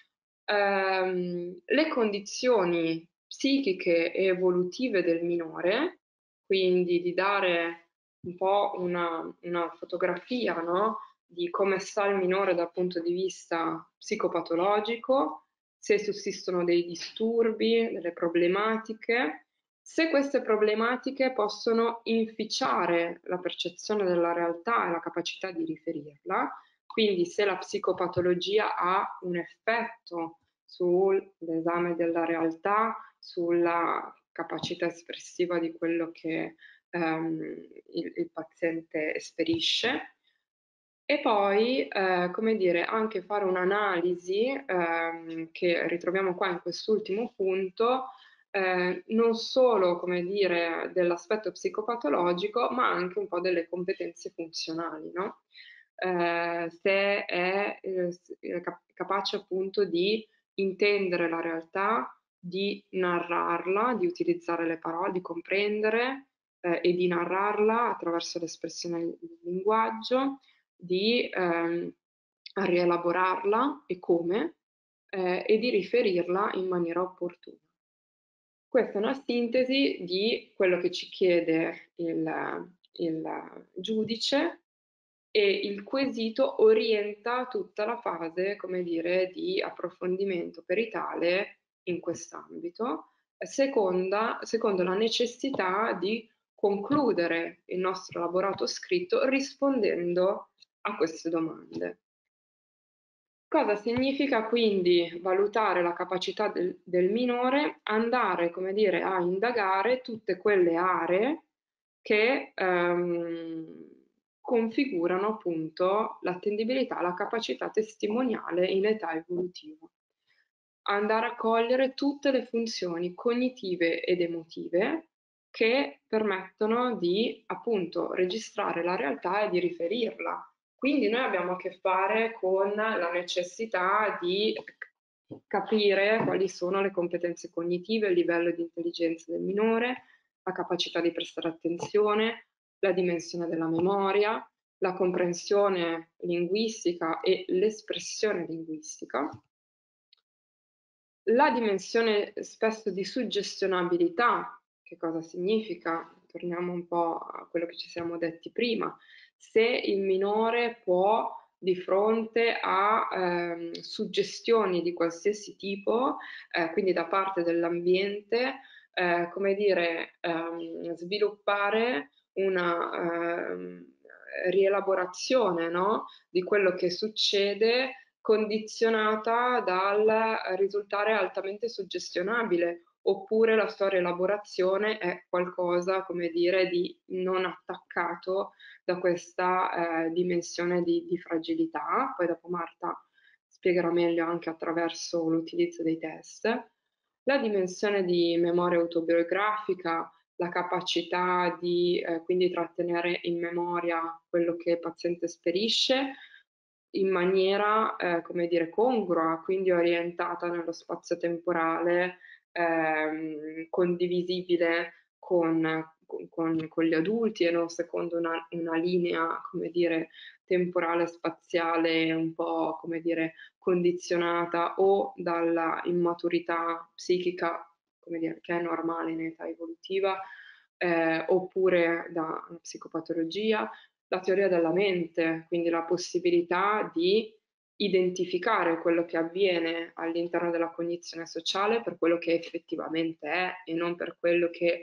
Le condizioni psichiche e evolutive del minore, quindi di dare un po' una fotografia, no? Di come sta il minore dal punto di vista psicopatologico, se sussistono dei disturbi, delle problematiche, se queste problematiche possono inficiare la percezione della realtà e la capacità di riferirla, quindi se la psicopatologia ha un effetto sull'esame della realtà, sulla capacità espressiva di quello che il paziente esperisce. E poi, come dire, anche fare un'analisi che ritroviamo qua in quest'ultimo punto, non solo, come dire, dell'aspetto psicopatologico, ma anche un po' delle competenze funzionali, no? Se è capace appunto di intendere la realtà, di narrarla, di utilizzare le parole, di comprendere e di narrarla attraverso l'espressione del linguaggio, di rielaborarla e come, e di riferirla in maniera opportuna. Questa è una sintesi di quello che ci chiede il giudice, e il quesito orienta tutta la fase, come dire, di approfondimento peritale in quest'ambito, secondo la necessità di concludere il nostro elaborato scritto rispondendo a queste domande. Cosa significa quindi valutare la capacità del minore? Andare, come dire, a indagare tutte quelle aree che configurano appunto l'attendibilità, la capacità testimoniale in età evolutiva. Andare a cogliere tutte le funzioni cognitive ed emotive che permettono di appunto registrare la realtà e di riferirla. Quindi noi abbiamo a che fare con la necessità di capire quali sono le competenze cognitive, il livello di intelligenza del minore, la capacità di prestare attenzione, la dimensione della memoria, la comprensione linguistica e l'espressione linguistica. La dimensione spesso di suggestionabilità, che cosa significa? Torniamo un po' a quello che ci siamo detti prima. Se il minore può, di fronte a suggestioni di qualsiasi tipo, quindi da parte dell'ambiente, come dire, sviluppare una rielaborazione, no? Di quello che succede, condizionata dal risultare altamente suggestionabile, oppure la sua rielaborazione è qualcosa, come dire, di non attaccato da questa dimensione di fragilità. Poi dopo Marta spiegherà meglio anche attraverso l'utilizzo dei test. La dimensione di memoria autobiografica, la capacità di quindi trattenere in memoria quello che il paziente esperisce in maniera, come dire, congrua, quindi orientata nello spazio temporale, condivisibile con gli adulti e non secondo una linea, come dire, temporale, spaziale, un po', come dire, condizionata o dalla immaturità psichica, come dire, che è normale in età evolutiva, oppure da una psicopatologia. La teoria della mente, quindi la possibilità di identificare quello che avviene all'interno della cognizione sociale per quello che effettivamente è e non per quello che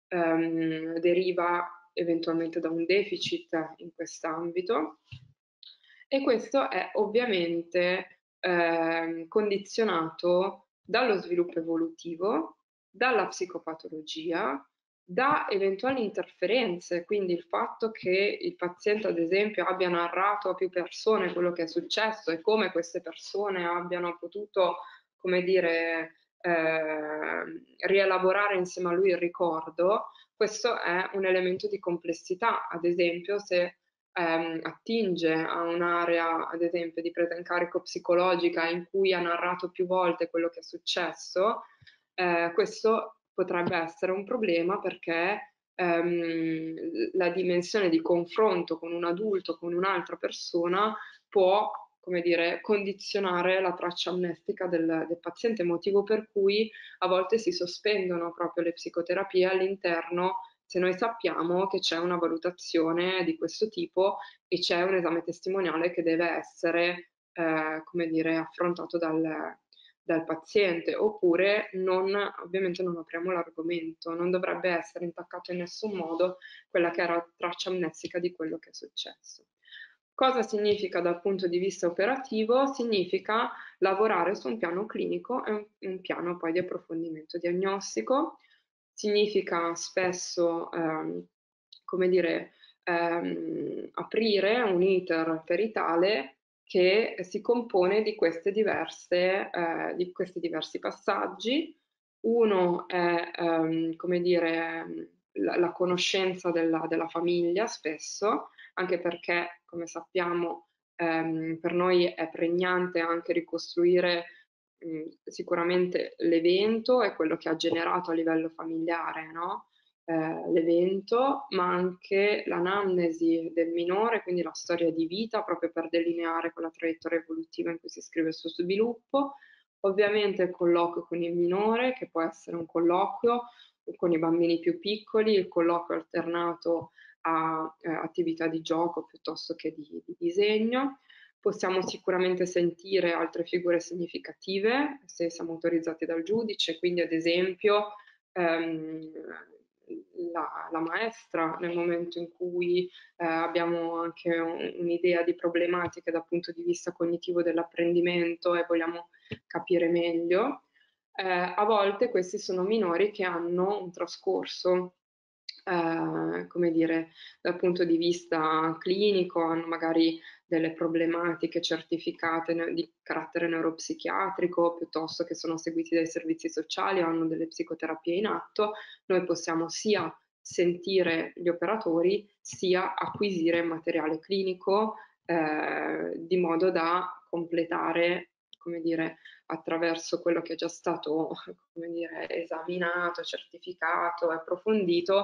deriva eventualmente da un deficit in quest'ambito. E questo è ovviamente condizionato dallo sviluppo evolutivo, dalla psicopatologia, da eventuali interferenze, quindi il fatto che il paziente, ad esempio, abbia narrato a più persone quello che è successo e come queste persone abbiano potuto, come dire, rielaborare insieme a lui il ricordo, questo è un elemento di complessità. Ad esempio, se attinge a un'area, ad esempio, di presa in carico psicologica in cui ha narrato più volte quello che è successo, questo potrebbe essere un problema perché la dimensione di confronto con un adulto, con un'altra persona, può, come dire, condizionare la traccia amnestica del paziente, motivo per cui a volte si sospendono proprio le psicoterapie all'interno, se noi sappiamo che c'è una valutazione di questo tipo e c'è un esame testimoniale che deve essere, come dire, affrontato dal paziente, oppure ovviamente non apriamo l'argomento, non dovrebbe essere intaccato in nessun modo quella che era traccia amnestica di quello che è successo. Cosa significa dal punto di vista operativo? Significa lavorare su un piano clinico e un piano poi di approfondimento diagnostico. Significa spesso, come dire, aprire un iter peritale che si compone di questi diversi passaggi. Uno è, come dire, la conoscenza della famiglia spesso, anche perché, come sappiamo, per noi è pregnante anche ricostruire sicuramente l'evento e quello che ha generato a livello familiare, no? L'evento, ma anche l'anamnesi del minore, quindi la storia di vita, proprio per delineare quella traiettoria evolutiva in cui si scrive il suo sviluppo. Ovviamente il colloquio con il minore, che può essere un colloquio con i bambini più piccoli, il colloquio alternato a attività di gioco piuttosto che di disegno. Possiamo sicuramente sentire altre figure significative se siamo autorizzati dal giudice, quindi ad esempio la maestra nel momento in cui abbiamo anche un'idea di problematiche dal punto di vista cognitivo dell'apprendimento e vogliamo capire meglio. A volte questi sono minori che hanno un trascorso, come dire, dal punto di vista clinico, hanno magari delle problematiche certificate di carattere neuropsichiatrico, piuttosto che sono seguiti dai servizi sociali o hanno delle psicoterapie in atto. Noi possiamo sia sentire gli operatori, sia acquisire materiale clinico, di modo da completare, come dire, attraverso quello che è già stato, come dire, esaminato, certificato, approfondito,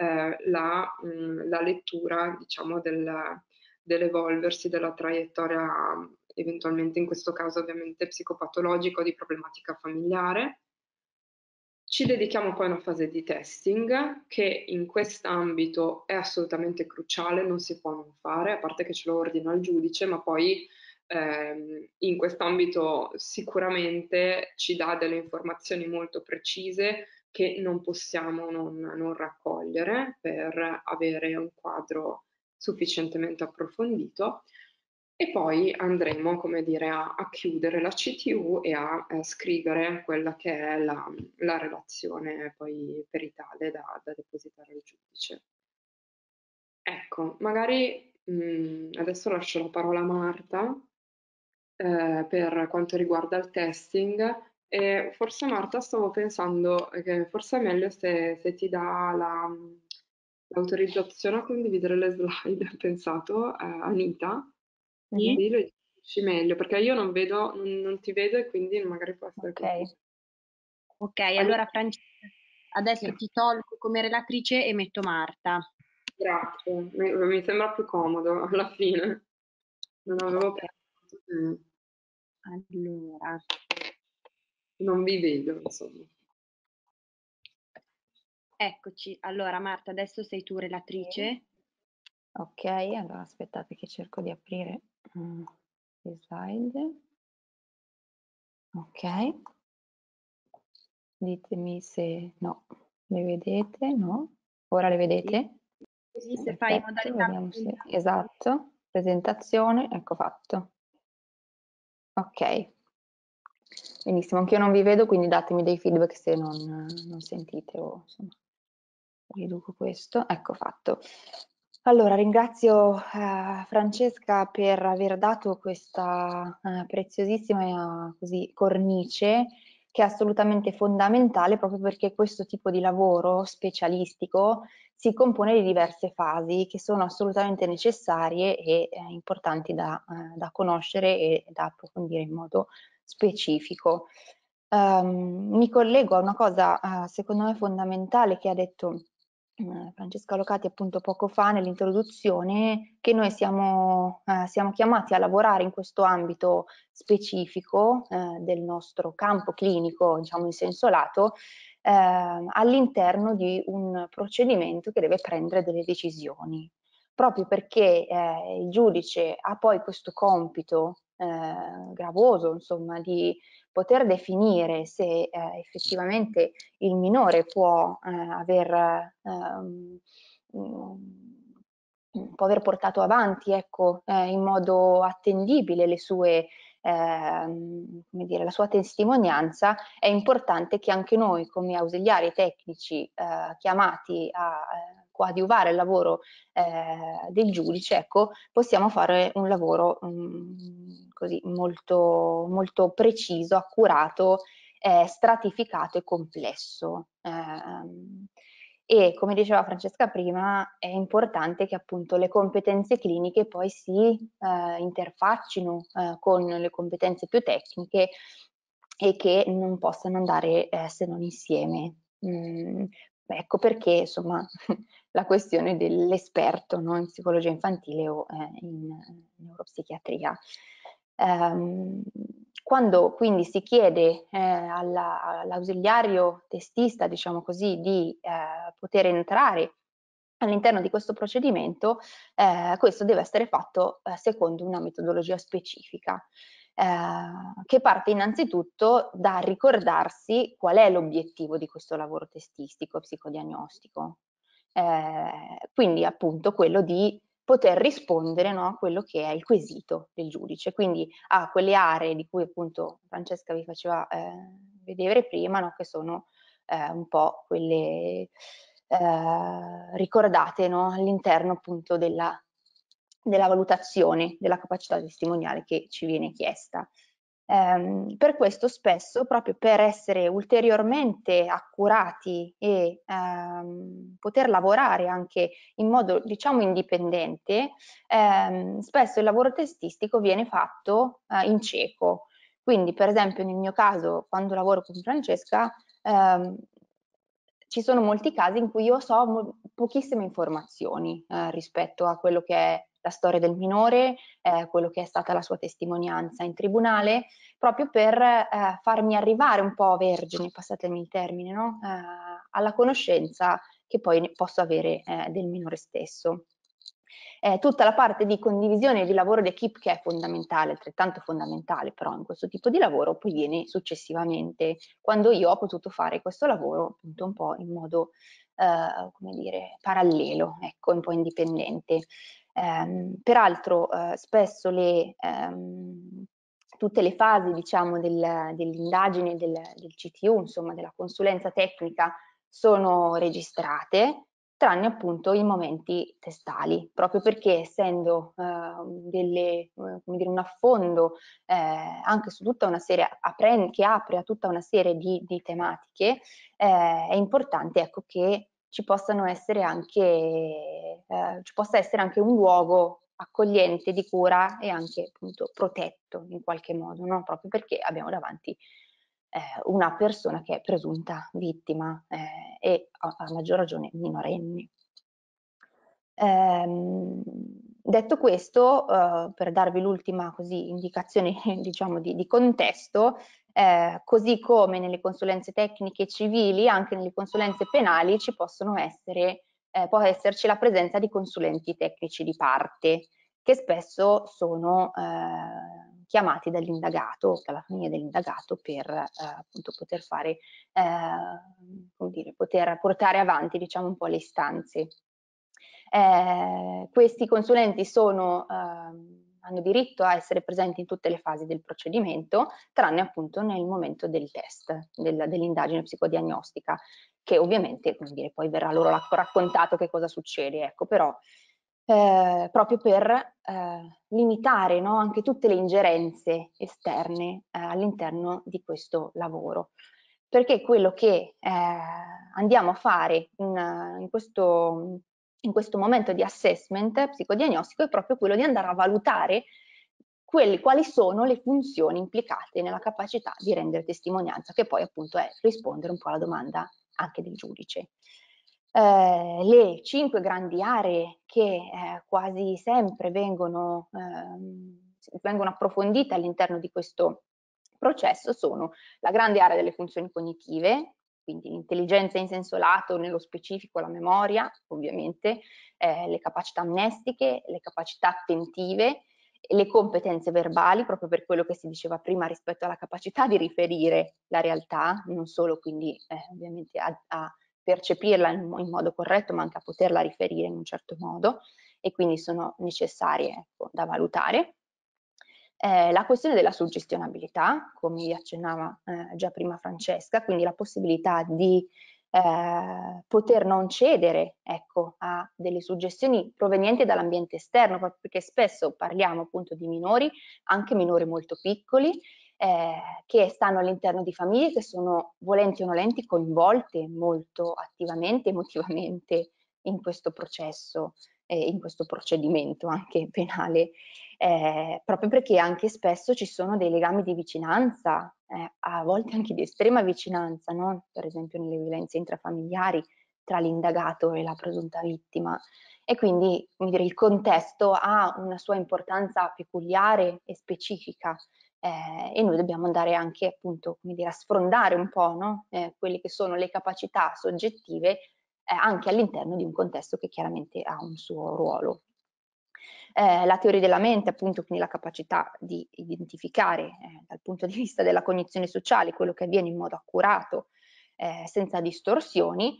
la lettura, diciamo, dell'evolversi della traiettoria, eventualmente in questo caso ovviamente psicopatologica o di problematica familiare. Ci dedichiamo poi a una fase di testing che in quest'ambito è assolutamente cruciale, non si può non fare, a parte che ce lo ordina il giudice, ma poi in quest'ambito sicuramente ci dà delle informazioni molto precise che non possiamo non raccogliere per avere un quadro sufficientemente approfondito. E poi andremo, come dire, a chiudere la CTU e a scrivere quella che è la relazione poi peritale da depositare al giudice. Ecco, magari adesso lascio la parola a Marta per quanto riguarda il testing. E forse Marta stavo pensando che forse è meglio se ti dà l'autorizzazione a condividere le slide, ho pensato, Anita, Mhm. così lo dici meglio, perché io non vedo, non ti vedo e quindi magari può essere Ok. confuso. Ok, Anita, allora Francesca, adesso sì, ti tolgo come relatrice e metto Marta. grazie, mi sembra più comodo alla fine. Non avevo Ok, pensato allora, non vi vedo, insomma. eccoci. Allora Marta, adesso sei tu relatrice. Ok, allora aspettate che cerco di aprire le slide. Ok, ditemi se no, le vedete, no? Ora le Sì. vedete? Così se fai in Perfetto, modalità vediamo se... presentazione. Esatto, presentazione, ecco fatto. Ok, benissimo, anch'io non vi vedo, quindi datemi dei feedback se non sentite o insomma, riduco questo, ecco fatto. Allora, ringrazio Francesca per aver dato questa preziosissima così, cornice che è assolutamente fondamentale proprio perché questo tipo di lavoro specialistico si compone di diverse fasi che sono assolutamente necessarie e importanti da conoscere e da approfondire in modo specifico. Mi collego a una cosa secondo me fondamentale che ha detto Francesca Locati appunto poco fa nell'introduzione, che noi siamo chiamati a lavorare in questo ambito specifico del nostro campo clinico, diciamo in senso lato, all'interno di un procedimento che deve prendere delle decisioni, proprio perché il giudice ha poi questo compito gravoso, insomma, di poter definire se effettivamente il minore può può aver portato avanti, ecco, in modo attendibile le sue come dire, la sua testimonianza. È importante che anche noi come ausiliari tecnici chiamati a coadiuvare il lavoro del giudice, ecco, possiamo fare un lavoro così molto, molto preciso, accurato, stratificato e complesso. E come diceva Francesca prima, è importante che appunto le competenze cliniche poi si interfaccino con le competenze più tecniche e che non possano andare se non insieme. Ecco perché insomma la questione dell'esperto, no, in psicologia infantile o in neuropsichiatria. Quando quindi si chiede all'ausiliario testista, diciamo così, di poter entrare all'interno di questo procedimento, questo deve essere fatto secondo una metodologia specifica, che parte innanzitutto da ricordarsi qual è l'obiettivo di questo lavoro testistico psicodiagnostico. Quindi appunto quello di poter rispondere, no, a quello che è il quesito del giudice, quindi a quelle aree di cui appunto Francesca vi faceva vedere prima, no, che sono un po' quelle ricordate, no, all'interno appunto della valutazione della capacità testimoniale che ci viene chiesta. Per questo spesso, proprio per essere ulteriormente accurati e poter lavorare anche in modo, diciamo, indipendente, spesso il lavoro testistico viene fatto in cieco. Quindi, per esempio, nel mio caso, quando lavoro con Francesca, ci sono molti casi in cui io so pochissime informazioni rispetto a quello che è la storia del minore, quello che è stata la sua testimonianza in tribunale, proprio per farmi arrivare un po' vergine, passatemi il termine, no? Alla conoscenza che poi posso avere del minore stesso. Tutta la parte di condivisione e di lavoro d'equipe che è fondamentale, altrettanto fondamentale però in questo tipo di lavoro, poi viene successivamente, quando io ho potuto fare questo lavoro appunto un po' in modo, come dire, parallelo, ecco, un po' indipendente. Peraltro spesso tutte le fasi, diciamo, dell'indagine del CTU, insomma, della consulenza tecnica, sono registrate, tranne appunto i momenti testali, proprio perché essendo come dire, un affondo anche su tutta una serie, che apre a tutta una serie di tematiche, è importante, ecco, che ci possa essere anche un luogo accogliente, di cura e anche appunto protetto in qualche modo, no? Proprio perché abbiamo davanti una persona che è presunta vittima e a maggior ragione minorenni. Detto questo, per darvi l'ultima indicazione diciamo di contesto, così come nelle consulenze tecniche civili, anche nelle consulenze penali ci possono essere, può esserci la presenza di consulenti tecnici di parte, che spesso sono chiamati dall'indagato, dalla famiglia dell'indagato, per appunto poter fare, come dire, poter portare avanti, diciamo, un po' le istanze. Questi consulenti hanno diritto a essere presenti in tutte le fasi del procedimento, tranne appunto nel momento del test, dell'indagine psicodiagnostica, che ovviamente, come dire, poi verrà loro raccontato che cosa succede, ecco, però proprio per limitare, no, anche tutte le ingerenze esterne all'interno di questo lavoro. Perché quello che andiamo a fare in questo momento di assessment psicodiagnostico è proprio quello di andare a valutare quali sono le funzioni implicate nella capacità di rendere testimonianza, che poi appunto è rispondere un po' alla domanda anche del giudice. Le 5 grandi aree che quasi sempre vengono approfondite all'interno di questo processo sono la grande area delle funzioni cognitive, quindi l'intelligenza in senso lato, nello specifico la memoria, ovviamente, le capacità amnestiche, le capacità attentive, le competenze verbali, proprio per quello che si diceva prima rispetto alla capacità di riferire la realtà, non solo quindi ovviamente a percepirla in modo corretto, ma anche a poterla riferire in un certo modo, e quindi sono necessarie, ecco, da valutare. La questione della suggestionabilità, come vi accennava già prima Francesca, quindi la possibilità di poter non cedere, ecco, a delle suggestioni provenienti dall'ambiente esterno, proprio perché spesso parliamo appunto di minori, anche minori molto piccoli, che stanno all'interno di famiglie che sono volenti o nolenti coinvolte molto attivamente, emotivamente in questo processo, in questo procedimento anche penale, proprio perché anche spesso ci sono dei legami di vicinanza, a volte anche di estrema vicinanza, no? Per esempio nelle violenze intrafamiliari tra l'indagato e la presunta vittima. E quindi, come dire, il contesto ha una sua importanza peculiare e specifica, e noi dobbiamo andare anche appunto, come dire, a sfrondare un po', no? Quelle che sono le capacità soggettive anche all'interno di un contesto che chiaramente ha un suo ruolo. La teoria della mente, appunto, quindi la capacità di identificare dal punto di vista della cognizione sociale quello che avviene in modo accurato, senza distorsioni.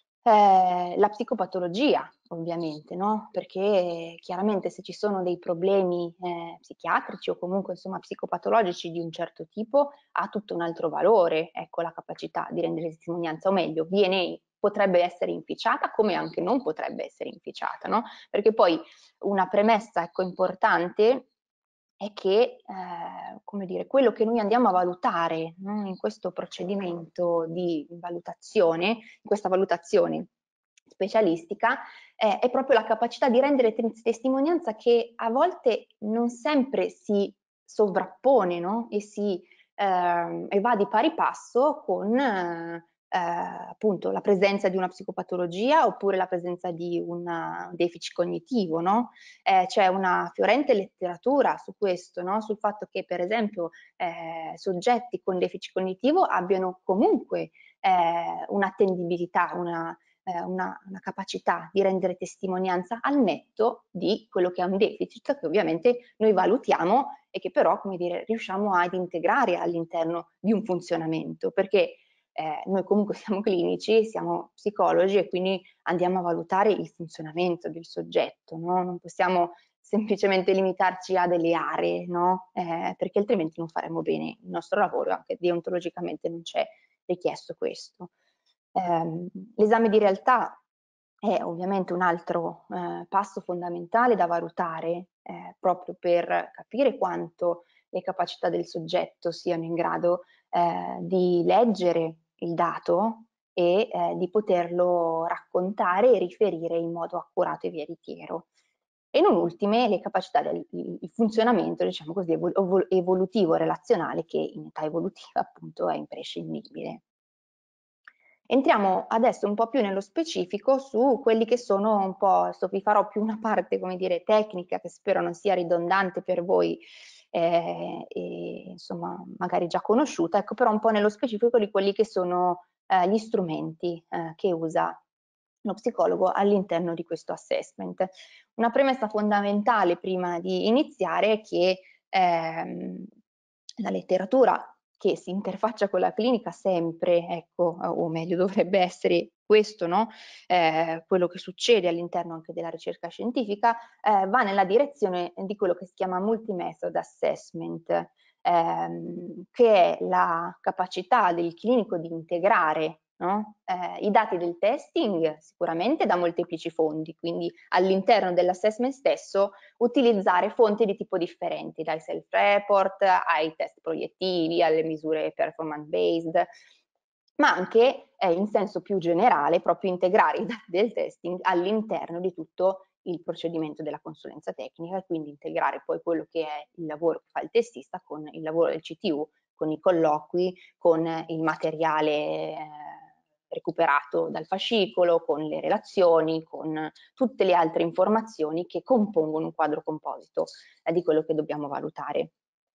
La psicopatologia, ovviamente, no? Perché chiaramente se ci sono dei problemi psichiatrici o comunque insomma psicopatologici di un certo tipo, ha tutto un altro valore, ecco, la capacità di rendere testimonianza, o meglio, potrebbe essere inficiata come anche non potrebbe essere inficiata, no? Perché poi una premessa, ecco, importante è che, come dire, quello che noi andiamo a valutare, no, in questo procedimento di valutazione, in questa valutazione specialistica, è proprio la capacità di rendere testimonianza, che a volte non sempre si sovrappone, no? E va di pari passo con appunto la presenza di una psicopatologia oppure la presenza di un deficit cognitivo, no? C'è una fiorente letteratura su questo, no? Sul fatto che per esempio soggetti con deficit cognitivo abbiano comunque un'attendibilità, una capacità di rendere testimonianza al netto di quello che è un deficit, che ovviamente noi valutiamo e che però, come dire, riusciamo ad integrare all'interno di un funzionamento, perché noi comunque siamo clinici, siamo psicologi e quindi andiamo a valutare il funzionamento del soggetto, no? Non possiamo semplicemente limitarci a delle aree, no? Perché altrimenti non faremo bene il nostro lavoro, anche deontologicamente non c'è richiesto questo. L'esame di realtà è ovviamente un altro passo fondamentale da valutare proprio per capire quanto le capacità del soggetto siano in grado di leggere il dato e di poterlo raccontare e riferire in modo accurato e veritiero. E non ultime le capacità del funzionamento, diciamo così, evolutivo relazionale, che in età evolutiva appunto è imprescindibile. Entriamo adesso un po' più nello specifico su quelli che sono un po', adesso vi farò più una parte, come dire, tecnica, che spero non sia ridondante per voi, e, insomma, magari già conosciuta, ecco, però un po' nello specifico di quelli che sono gli strumenti che usa lo psicologo all'interno di questo assessment. Una premessa fondamentale prima di iniziare è che la letteratura che si interfaccia con la clinica sempre, ecco, o meglio dovrebbe essere questo, no? Quello che succede all'interno anche della ricerca scientifica, va nella direzione di quello che si chiama multi-method assessment, che è la capacità del clinico di integrare no? I dati del testing sicuramente da molteplici fonti, quindi all'interno dell'assessment stesso utilizzare fonti di tipo differenti, dai self-report ai test proiettivi, alle misure performance-based, ma anche in senso più generale proprio integrare i dati del testing all'interno di tutto il procedimento della consulenza tecnica e quindi integrare poi quello che è il lavoro che fa il testista con il lavoro del CTU, con i colloqui, con il materiale recuperato dal fascicolo, con le relazioni, con tutte le altre informazioni che compongono un quadro composito di quello che dobbiamo valutare.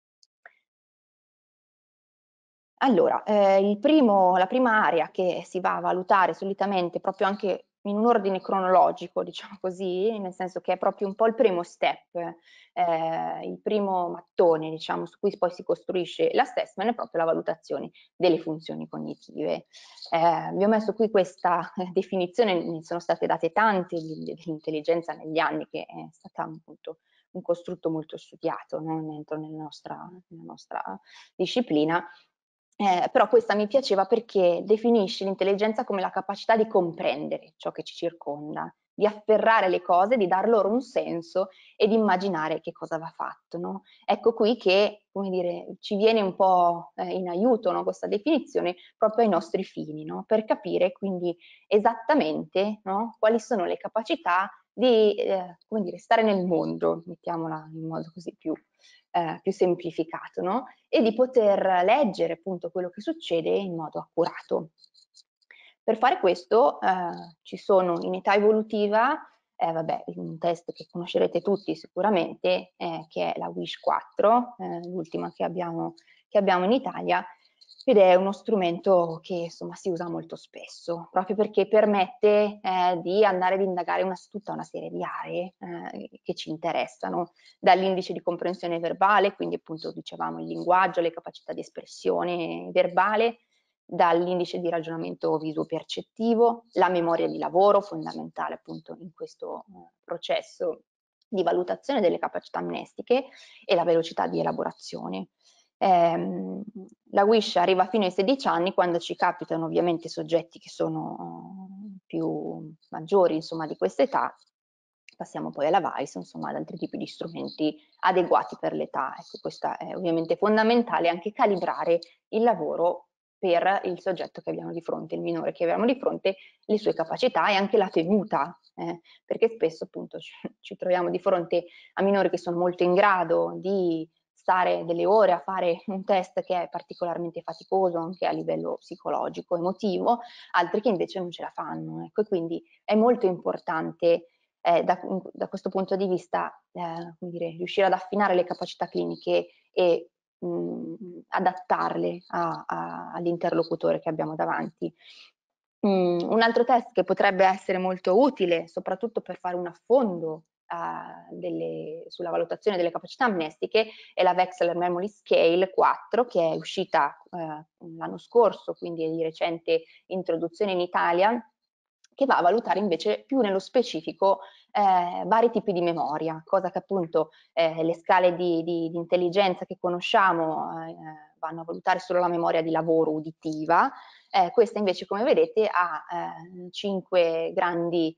Allora, la prima area che si va a valutare solitamente proprio anche in un ordine cronologico, diciamo così, nel senso che è proprio un po' il primo step, il primo mattone, diciamo, su cui poi si costruisce l'assessment, è proprio la valutazione delle funzioni cognitive. Vi ho messo qui questa definizione, ne sono state date tante dell'intelligenza negli anni, che è stata appunto un costrutto molto studiato, no? Dentro nella nostra disciplina. Però questa mi piaceva perché definisce l'intelligenza come la capacità di comprendere ciò che ci circonda, di afferrare le cose, di dar loro un senso e di immaginare che cosa va fatto, no? Ecco qui che, come dire, ci viene un po' in aiuto, no, questa definizione proprio ai nostri fini, no? Per capire quindi esattamente, no, quali sono le capacità di come dire, stare nel mondo, mettiamola in modo così più semplificato, no? E di poter leggere appunto quello che succede in modo accurato. Per fare questo ci sono in età evolutiva, vabbè, un test che conoscerete tutti sicuramente, che è la WISH 4, l'ultima che abbiamo in Italia, ed è uno strumento che insomma si usa molto spesso, proprio perché permette di andare ad indagare tutta una serie di aree che ci interessano, dall'indice di comprensione verbale, quindi appunto dicevamo il linguaggio, le capacità di espressione verbale, dall'indice di ragionamento viso-percettivo, la memoria di lavoro, fondamentale appunto in questo processo di valutazione delle capacità amnestiche, e la velocità di elaborazione. La WISH arriva fino ai 16 anni, quando ci capitano ovviamente soggetti che sono più maggiori, insomma, di questa età. Passiamo poi alla VAIS, insomma, ad altri tipi di strumenti adeguati per l'età. Ecco, questo è ovviamente fondamentale, anche calibrare il lavoro per il soggetto che abbiamo di fronte, il minore che abbiamo di fronte, le sue capacità e anche la tenuta, perché spesso appunto ci troviamo di fronte a minori che sono molto in grado di stare delle ore a fare un test che è particolarmente faticoso anche a livello psicologico, emotivo, altri che invece non ce la fanno. Ecco, e quindi è molto importante da questo punto di vista come dire, riuscire ad affinare le capacità cliniche e adattarle all'interlocutore che abbiamo davanti. Un altro test che potrebbe essere molto utile, soprattutto per fare un affondo sulla valutazione delle capacità amnestiche, è la Wechsler Memory Scale 4, che è uscita l'anno scorso, quindi è di recente introduzione in Italia, che va a valutare invece più nello specifico vari tipi di memoria, cosa che appunto le scale di intelligenza che conosciamo vanno a valutare solo la memoria di lavoro uditiva. Questa invece, come vedete, ha 5 grandi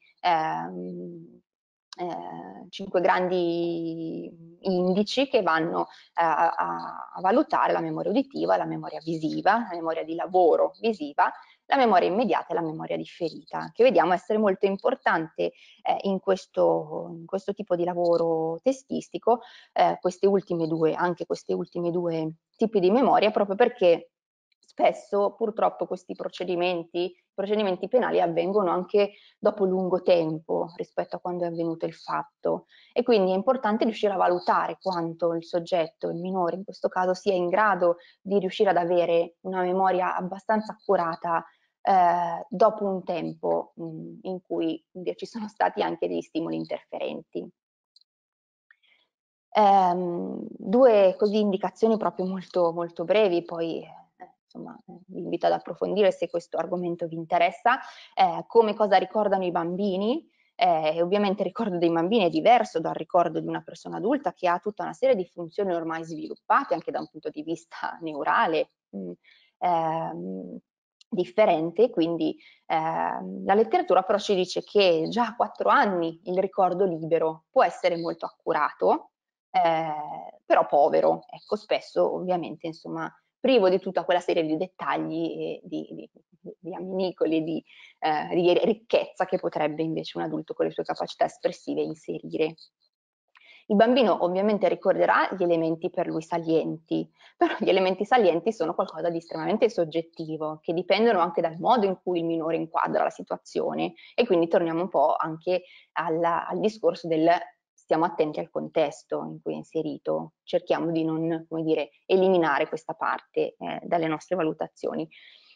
indici che vanno a valutare la memoria uditiva, la memoria visiva, la memoria di lavoro visiva, la memoria immediata e la memoria differita, che vediamo essere molto importante in questo tipo di lavoro testistico, anche questi ultimi due tipi di memoria, proprio perché spesso purtroppo questi procedimenti penali avvengono anche dopo lungo tempo rispetto a quando è avvenuto il fatto, e quindi è importante riuscire a valutare quanto il soggetto, il minore in questo caso, sia in grado di riuscire ad avere una memoria abbastanza accurata dopo un tempo in cui ci sono stati anche degli stimoli interferenti. Due così indicazioni proprio molto, molto brevi, poi insomma vi invito ad approfondire se questo argomento vi interessa. Come cosa ricordano i bambini? E ovviamente il ricordo dei bambini è diverso dal ricordo di una persona adulta, che ha tutta una serie di funzioni ormai sviluppate anche da un punto di vista neurale. differente, quindi la letteratura però ci dice che già a 4 anni il ricordo libero può essere molto accurato, però povero, ecco, spesso ovviamente insomma privo di tutta quella serie di dettagli e di amminicoli, di ricchezza che potrebbe invece un adulto con le sue capacità espressive inserire. Il bambino ovviamente ricorderà gli elementi per lui salienti, però gli elementi salienti sono qualcosa di estremamente soggettivo, che dipendono anche dal modo in cui il minore inquadra la situazione, e quindi torniamo un po' anche al discorso del stiamo attenti al contesto in cui è inserito, cerchiamo di non, come dire, eliminare questa parte dalle nostre valutazioni.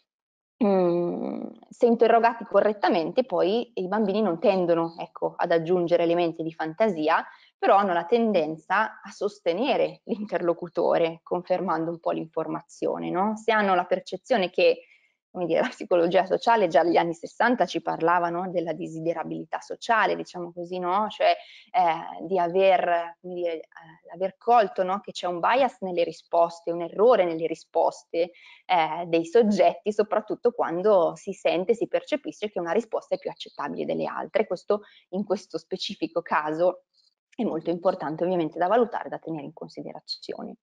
Se interrogati correttamente, poi i bambini non tendono, ecco, ad aggiungere elementi di fantasia, però hanno la tendenza a sostenere l'interlocutore, confermando un po' l'informazione, no? Se hanno la percezione che, come dire, la psicologia sociale già negli anni 60 ci parlava, no, della desiderabilità sociale, diciamo così, no? Cioè di aver, come dire, aver colto, no, che c'è un bias nelle risposte, un errore nelle risposte dei soggetti, soprattutto quando si sente, si percepisce che una risposta è più accettabile delle altre. Questo in questo specifico caso è molto importante ovviamente da valutare, da tenere in considerazione.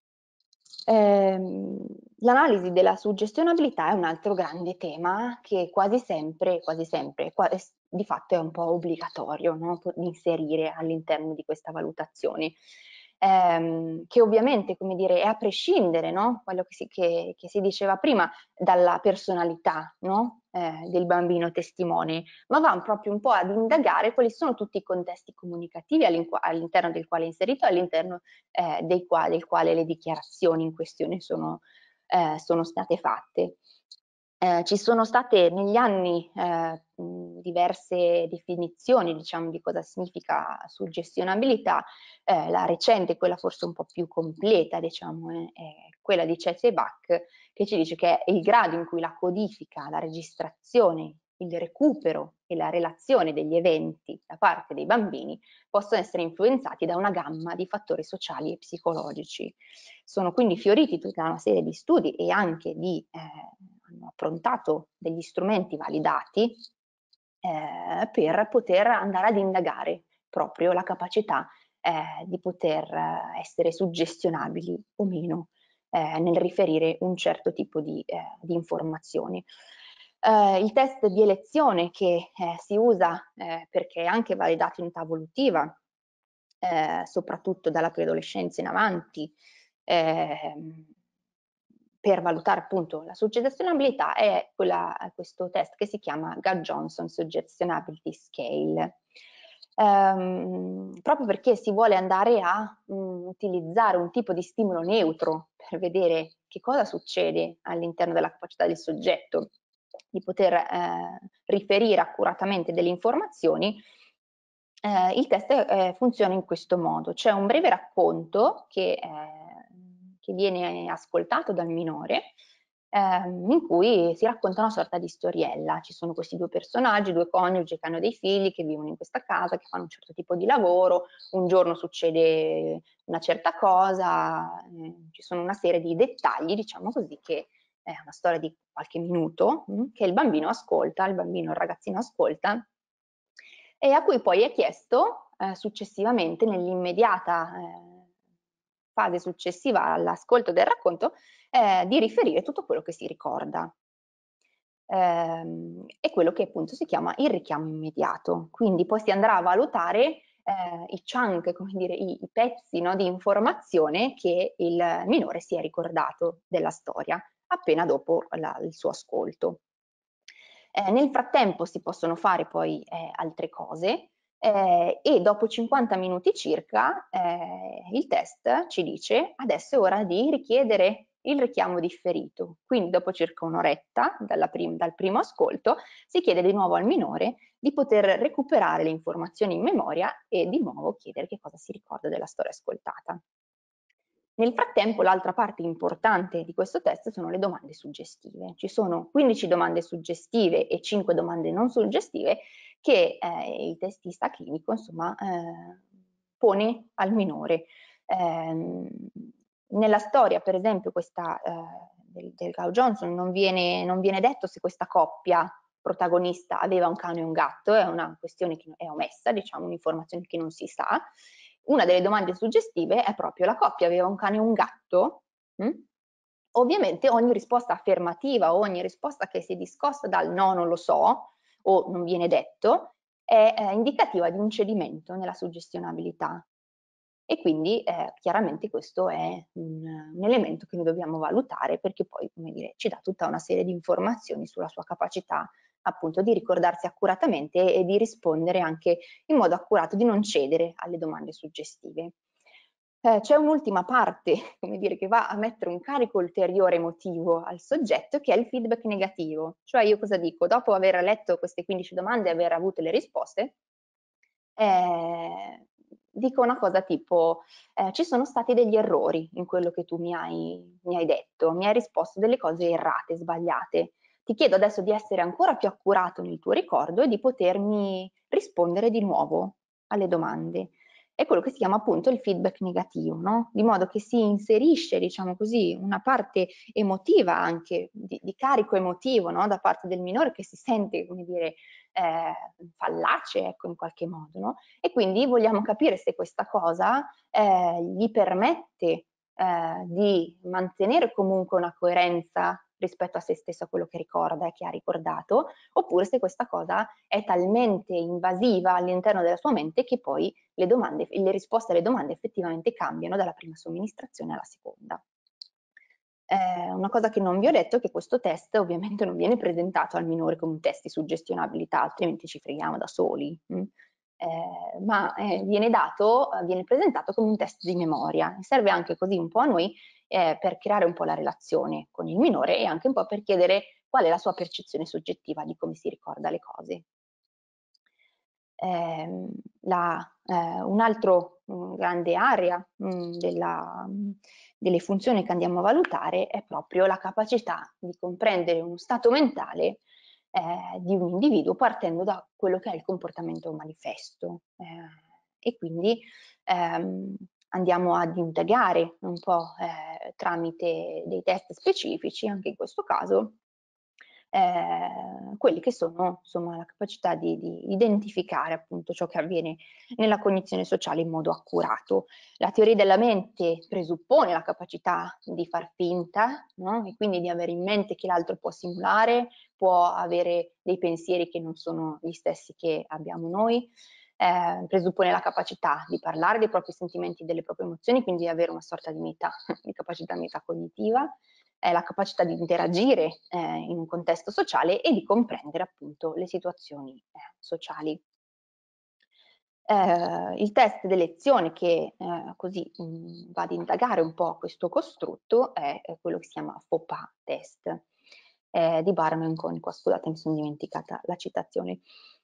L'analisi della suggestionabilità è un altro grande tema che quasi sempre, di fatto è un po' obbligatorio, no? Di inserire all'interno di questa valutazione. Che ovviamente, come dire, è a prescindere, no? Quello che si diceva prima, dalla personalità, no? Del bambino testimone, ma va proprio un po' ad indagare quali sono tutti i contesti comunicativi all'interno del quale è inserito, all'interno del quale le dichiarazioni in questione sono state fatte. Ci sono state negli anni diverse definizioni, diciamo, di cosa significa suggestionabilità. La recente, quella forse un po' più completa, diciamo, è quella di Chet e Bach, che ci dice che è il grado in cui la codifica, la registrazione, il recupero e la relazione degli eventi da parte dei bambini possono essere influenzati da una gamma di fattori sociali e psicologici. Sono quindi fioriti tutta una serie di studi e anche hanno approntato degli strumenti validati per poter andare ad indagare proprio la capacità di poter essere suggestionabili o meno nel riferire un certo tipo di informazioni. Il test di elezione che si usa perché è anche validato in età evolutiva, soprattutto dalla preadolescenza in avanti, per valutare appunto la suggestionabilità è questo test che si chiama Gad-Johnson Suggestionability Scale. Proprio perché si vuole andare a utilizzare un tipo di stimolo neutro per vedere che cosa succede all'interno della capacità del soggetto di poter riferire accuratamente delle informazioni. Il test funziona in questo modo: c'è un breve racconto che viene ascoltato dal minore, in cui si racconta una sorta di storiella. Ci sono questi due personaggi, due coniugi che hanno dei figli, che vivono in questa casa, che fanno un certo tipo di lavoro, un giorno succede una certa cosa, ci sono una serie di dettagli, diciamo così, che è una storia di qualche minuto, che il bambino, il ragazzino ascolta, e a cui poi è chiesto successivamente, nell'immediata fase successiva all'ascolto del racconto, di riferire tutto quello che si ricorda. È quello che appunto si chiama il richiamo immediato. Quindi poi si andrà a valutare i chunk, come dire, i pezzi, no, di informazione che il minore si è ricordato della storia appena dopo il suo ascolto. Nel frattempo si possono fare poi altre cose e dopo 50 minuti circa il test ci dice adesso è ora di richiedere il richiamo differito. Quindi dopo circa un'oretta dal primo ascolto si chiede di nuovo al minore di poter recuperare le informazioni in memoria e di nuovo chiedere che cosa si ricorda della storia ascoltata. Nel frattempo l'altra parte importante di questo test sono le domande suggestive. Ci sono 15 domande suggestive e 5 domande non suggestive che il testista clinico insomma pone al minore. Nella storia, per esempio, del Dow Jones non viene detto se questa coppia protagonista aveva un cane e un gatto, è una questione che è omessa, diciamo, un'informazione che non si sa. Una delle domande suggestive è proprio: la coppia aveva un cane e un gatto? Ovviamente ogni risposta affermativa, ogni risposta che si discosta dal no, non lo so, o non viene detto, è indicativa di un cedimento nella suggestionabilità. E quindi chiaramente questo è un elemento che noi dobbiamo valutare, perché poi, come dire, ci dà tutta una serie di informazioni sulla sua capacità appunto di ricordarsi accuratamente e di rispondere anche in modo accurato, di non cedere alle domande suggestive. C'è un'ultima parte, come dire, che va a mettere un carico ulteriore emotivo al soggetto, che è il feedback negativo. Cioè, io cosa dico? Dopo aver letto queste 15 domande e aver avuto le risposte, dico una cosa tipo: ci sono stati degli errori in quello che tu mi hai detto, mi hai risposto delle cose errate, sbagliate. Ti chiedo adesso di essere ancora più accurato nel tuo ricordo e di potermi rispondere di nuovo alle domande. È quello che si chiama appunto il feedback negativo, no? Di modo che si inserisce, diciamo così, una parte emotiva anche, di carico emotivo, no? Da parte del minore, che si sente, come dire, fallace, ecco, in qualche modo, no? E quindi vogliamo capire se questa cosa gli permette di mantenere comunque una coerenza rispetto a se stesso, a quello che ricorda e che ha ricordato, oppure se questa cosa è talmente invasiva all'interno della sua mente che poi le risposte alle domande effettivamente cambiano dalla prima somministrazione alla seconda. Una cosa che non vi ho detto è che questo test ovviamente non viene presentato al minore come un test di suggestionabilità, altrimenti ci freghiamo da soli, ma viene presentato come un test di memoria. Serve anche così un po' a noi per creare un po' la relazione con il minore e anche un po' per chiedere qual è la sua percezione soggettiva di come si ricorda le cose. Un'altra grande area delle funzioni che andiamo a valutare è proprio la capacità di comprendere uno stato mentale di un individuo partendo da quello che è il comportamento manifesto. E quindi andiamo ad indagare un po' tramite dei test specifici, anche in questo caso, quelli che sono, insomma, la capacità di identificare appunto ciò che avviene nella cognizione sociale in modo accurato. La teoria della mente presuppone la capacità di far finta, no? E quindi di avere in mente che l'altro può simulare, può avere dei pensieri che non sono gli stessi che abbiamo noi. Presuppone la capacità di parlare dei propri sentimenti e delle proprie emozioni, quindi di avere una sorta di capacità metacognitiva, la capacità di interagire in un contesto sociale e di comprendere appunto le situazioni sociali. Il test d'elezione che così va ad indagare un po' questo costrutto è quello che si chiama FOPA test di Barman-Cohen. Qua scusate, mi sono dimenticata la citazione.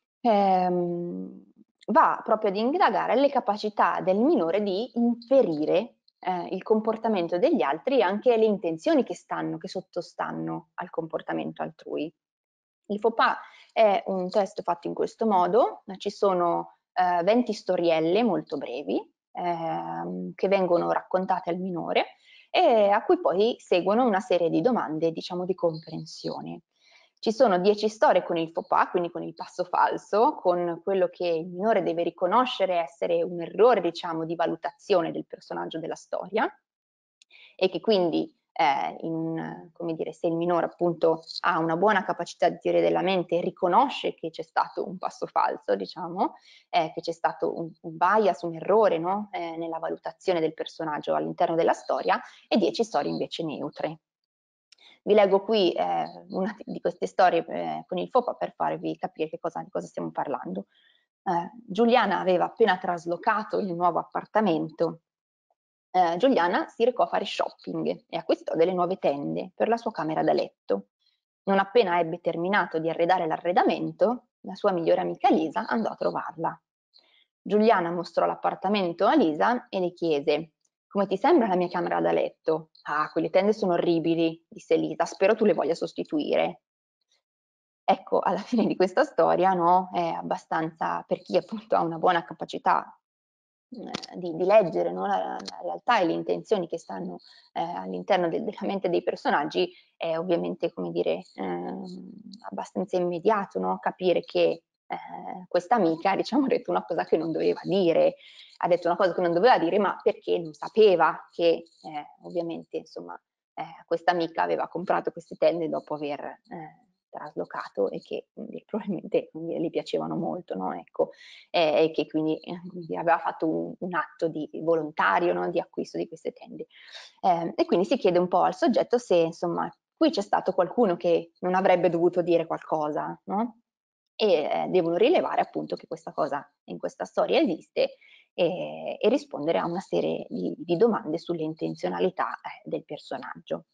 Va proprio ad indagare le capacità del minore di inferire il comportamento degli altri e anche le intenzioni che sottostanno al comportamento altrui. Il FOPA è un test fatto in questo modo: ci sono 20 storielle molto brevi che vengono raccontate al minore e a cui poi seguono una serie di domande, diciamo, di comprensione. Ci sono 10 storie con il faux pas, quindi con il passo falso, con quello che il minore deve riconoscere essere un errore, diciamo, di valutazione del personaggio della storia, e che quindi come dire, se il minore appunto ha una buona capacità di teoria della mente, riconosce che c'è stato un passo falso, diciamo, che c'è stato un bias, un errore, no? Nella valutazione del personaggio all'interno della storia, e 10 storie invece neutre. Vi leggo qui una di queste storie con il FOPA per farvi capire di cosa stiamo parlando. Giuliana aveva appena traslocato il nuovo appartamento. Giuliana si recò a fare shopping e acquistò delle nuove tende per la sua camera da letto. Non appena ebbe terminato di arredare l'arredamento, la sua migliore amica Lisa andò a trovarla. Giuliana mostrò l'appartamento a Lisa e le chiese: «Come ti sembra la mia camera da letto?» «Ah, quelle tende sono orribili», disse Lisa, «spero tu le voglia sostituire». Ecco, alla fine di questa storia, no, è abbastanza, per chi appunto ha una buona capacità di leggere, no? La realtà e le intenzioni che stanno all'interno della mente dei personaggi, è ovviamente, come dire, abbastanza immediato, no? Capire che questa amica, diciamo, ha detto una cosa che non doveva dire, ma perché non sapeva che ovviamente, insomma, questa amica aveva comprato queste tende dopo aver traslocato e che probabilmente le piacevano molto, no? Ecco, e che quindi aveva fatto un atto di volontario, no? Di acquisto di queste tende. E quindi si chiede un po' al soggetto se, insomma, qui c'è stato qualcuno che non avrebbe dovuto dire qualcosa, no? E devono rilevare appunto che questa cosa in questa storia esiste e rispondere a una serie di domande sulle intenzionalità del personaggio.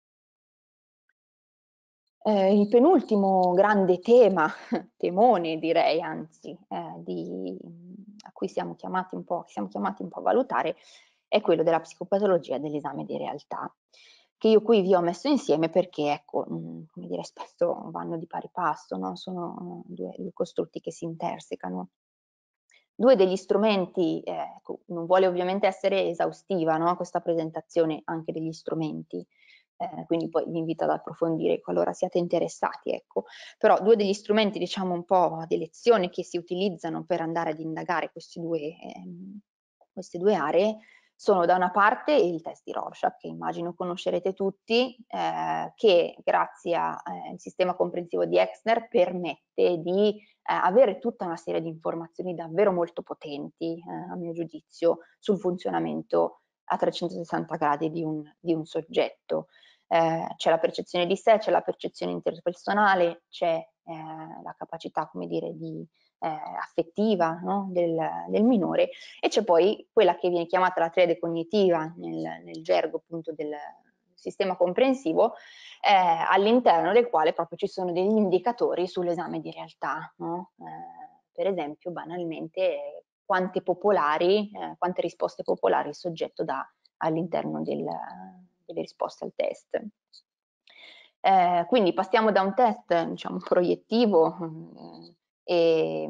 Il penultimo grande tema, temone direi anzi, a cui siamo chiamati un po' a valutare, è quello della psicopatologia dell'esame di realtà, che io qui vi ho messo insieme perché, ecco, come dire, spesso vanno di pari passo, no? Sono due costrutti che si intersecano. Due degli strumenti, ecco, non vuole ovviamente essere esaustiva, no? Questa presentazione anche degli strumenti, quindi poi vi invito ad approfondire qualora siate interessati, ecco. Però due degli strumenti, diciamo un po' di lezione che si utilizzano per andare ad indagare queste due aree sono da una parte il test di Rorschach, che immagino conoscerete tutti, che grazie al sistema comprensivo di Exner permette di avere tutta una serie di informazioni davvero molto potenti, a mio giudizio, sul funzionamento a 360 gradi di un soggetto. C'è la percezione di sé, c'è la percezione interpersonale, c'è la capacità, come dire, affettiva, no? del minore, e c'è poi quella che viene chiamata la triade cognitiva nel gergo appunto del sistema comprensivo, all'interno del quale proprio ci sono degli indicatori sull'esame di realtà, no? Per esempio, banalmente, quante risposte popolari il soggetto dà all'interno delle risposte al test. Quindi passiamo da un test, diciamo, proiettivo e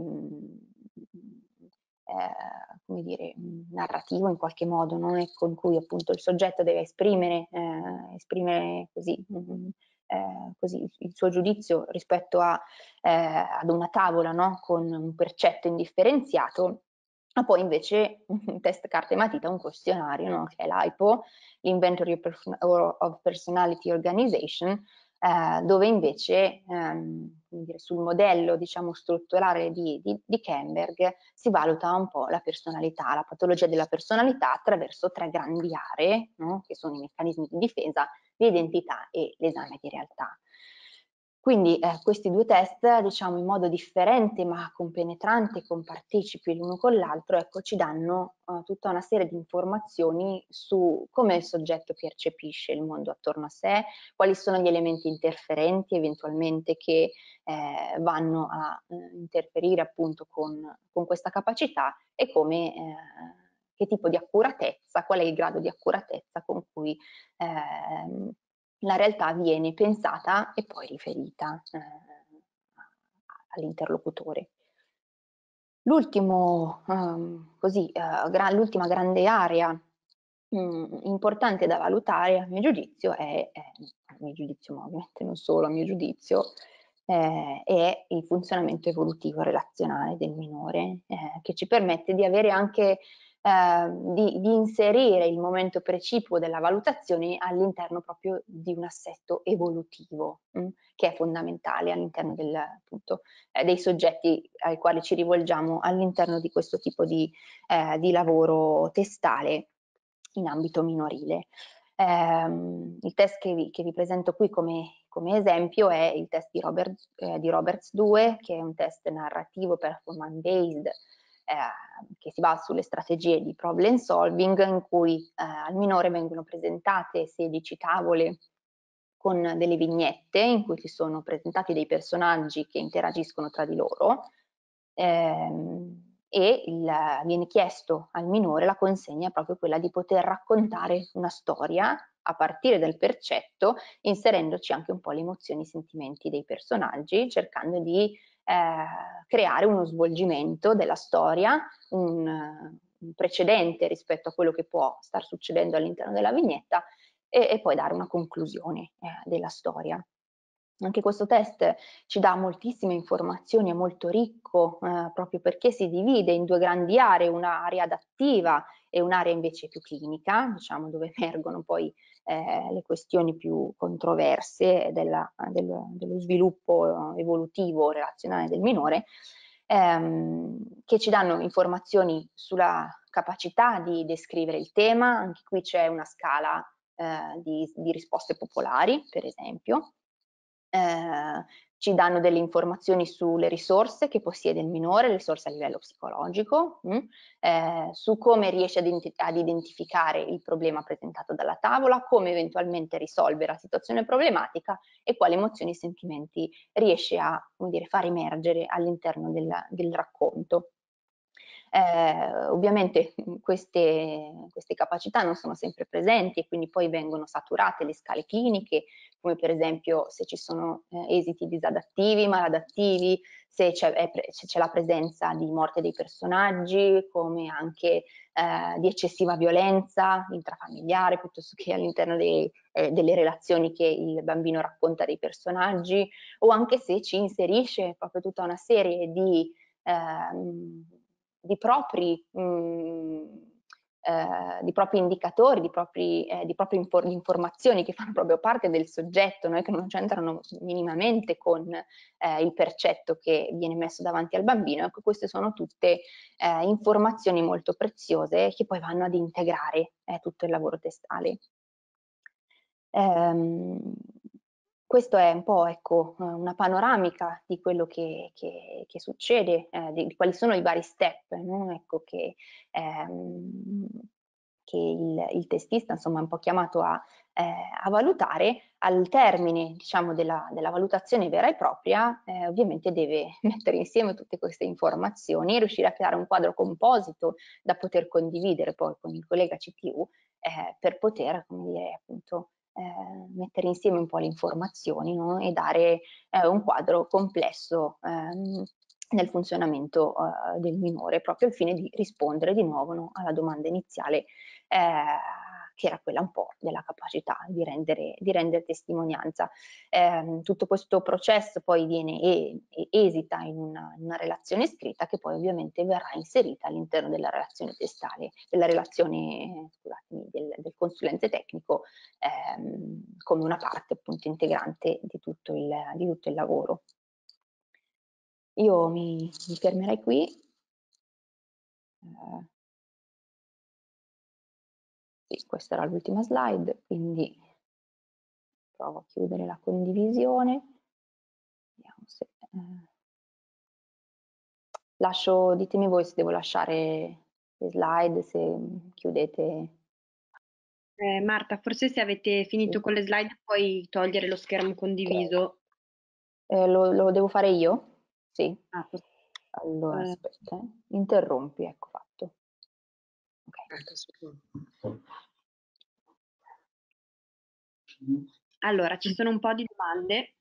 come dire, narrativo in qualche modo, no? Ecco, in cui appunto il soggetto deve esprimere così, così il suo giudizio rispetto ad una tavola, no? Con un percetto indifferenziato, ma poi invece un test carta e matita, un questionario, no? Che è l'AIPO, l'Inventory of Personality Organization, dove invece sul modello, diciamo, strutturale di Kemberg si valuta un po' la personalità, la patologia della personalità attraverso 3 grandi aree, no? Che sono i meccanismi di difesa, l'identità e l'esame di realtà. Quindi questi due test, diciamo, in modo differente ma compenetrante e compartecipi l'uno con l'altro, ecco, ci danno tutta una serie di informazioni su come il soggetto percepisce il mondo attorno a sé, quali sono gli elementi interferenti eventualmente che vanno a interferire appunto con questa capacità e come, che tipo di accuratezza, qual è il grado di accuratezza con cui la realtà viene pensata e poi riferita all'interlocutore. L'ultima grande area importante da valutare, a mio giudizio, ma ovviamente non solo a mio giudizio, è il funzionamento evolutivo relazionale del minore, che ci permette di avere anche di inserire il momento precipuo della valutazione all'interno proprio di un assetto evolutivo, che è fondamentale all'interno dei soggetti ai quali ci rivolgiamo all'interno di questo tipo di lavoro testale in ambito minorile. Il test che vi presento qui come esempio è il test di Roberts 2, che è un test narrativo performance based, che si basa sulle strategie di problem solving, in cui al minore vengono presentate 16 tavole con delle vignette in cui ci sono presentati dei personaggi che interagiscono tra di loro, e viene chiesto al minore la consegna proprio quella di poter raccontare una storia a partire dal percetto, inserendoci anche un po' le emozioni e i sentimenti dei personaggi, cercando di creare uno svolgimento della storia, un precedente rispetto a quello che può star succedendo all'interno della vignetta e poi dare una conclusione della storia. Anche questo test ci dà moltissime informazioni, è molto ricco proprio perché si divide in due grandi aree, un'area adattiva e un'area invece più clinica, diciamo, dove emergono poi le questioni più controverse dello sviluppo evolutivo relazionale del minore, che ci danno informazioni sulla capacità di descrivere il tema. Anche qui c'è una scala di risposte popolari, per esempio. Ci danno delle informazioni sulle risorse che possiede il minore, le risorse a livello psicologico, su come riesce ad identificare il problema presentato dalla tavola, come eventualmente risolvere la situazione problematica e quali emozioni e sentimenti riesce a, come dire, far emergere all'interno del racconto. Ovviamente queste capacità non sono sempre presenti e quindi poi vengono saturate le scale cliniche, come per esempio se ci sono esiti disadattivi, maladattivi, se c'è la presenza di morte dei personaggi, come anche di eccessiva violenza intrafamiliare piuttosto che all'interno delle relazioni che il bambino racconta dei personaggi, o anche se ci inserisce proprio tutta una serie di propri indicatori, di proprie informazioni che fanno proprio parte del soggetto, che non c'entrano minimamente con il percetto che viene messo davanti al bambino. Ecco, queste sono tutte informazioni molto preziose che poi vanno ad integrare tutto il lavoro testale. Questo è un po', ecco, una panoramica di quello che succede, di quali sono i vari step, no? Ecco, che il testista, insomma, è un po' chiamato a valutare. Al termine, diciamo, della valutazione vera e propria, ovviamente deve mettere insieme tutte queste informazioni e riuscire a creare un quadro composito da poter condividere poi con il collega CTU per poter, come dire, appunto, mettere insieme un po' le informazioni, no? E dare un quadro complesso nel funzionamento del minore, proprio al fine di rispondere di nuovo, no, alla domanda iniziale, che era quella un po' della capacità di rendere testimonianza. Tutto questo processo poi esita in una relazione scritta che poi ovviamente verrà inserita all'interno della relazione testale, della relazione, scusatemi, del consulente tecnico, come una parte appunto integrante di tutto il lavoro. Io mi fermerei qui. Sì, questa era l'ultima slide, quindi provo a chiudere la condivisione. Vediamo se, ditemi voi se devo lasciare le slide, se chiudete. Marta, forse se avete finito con le slide puoi togliere lo schermo condiviso. Okay. Lo devo fare io? Sì. Ah, allora, aspetta, interrompi, ecco fatto. Okay. Allora, ci sono un po' di domande.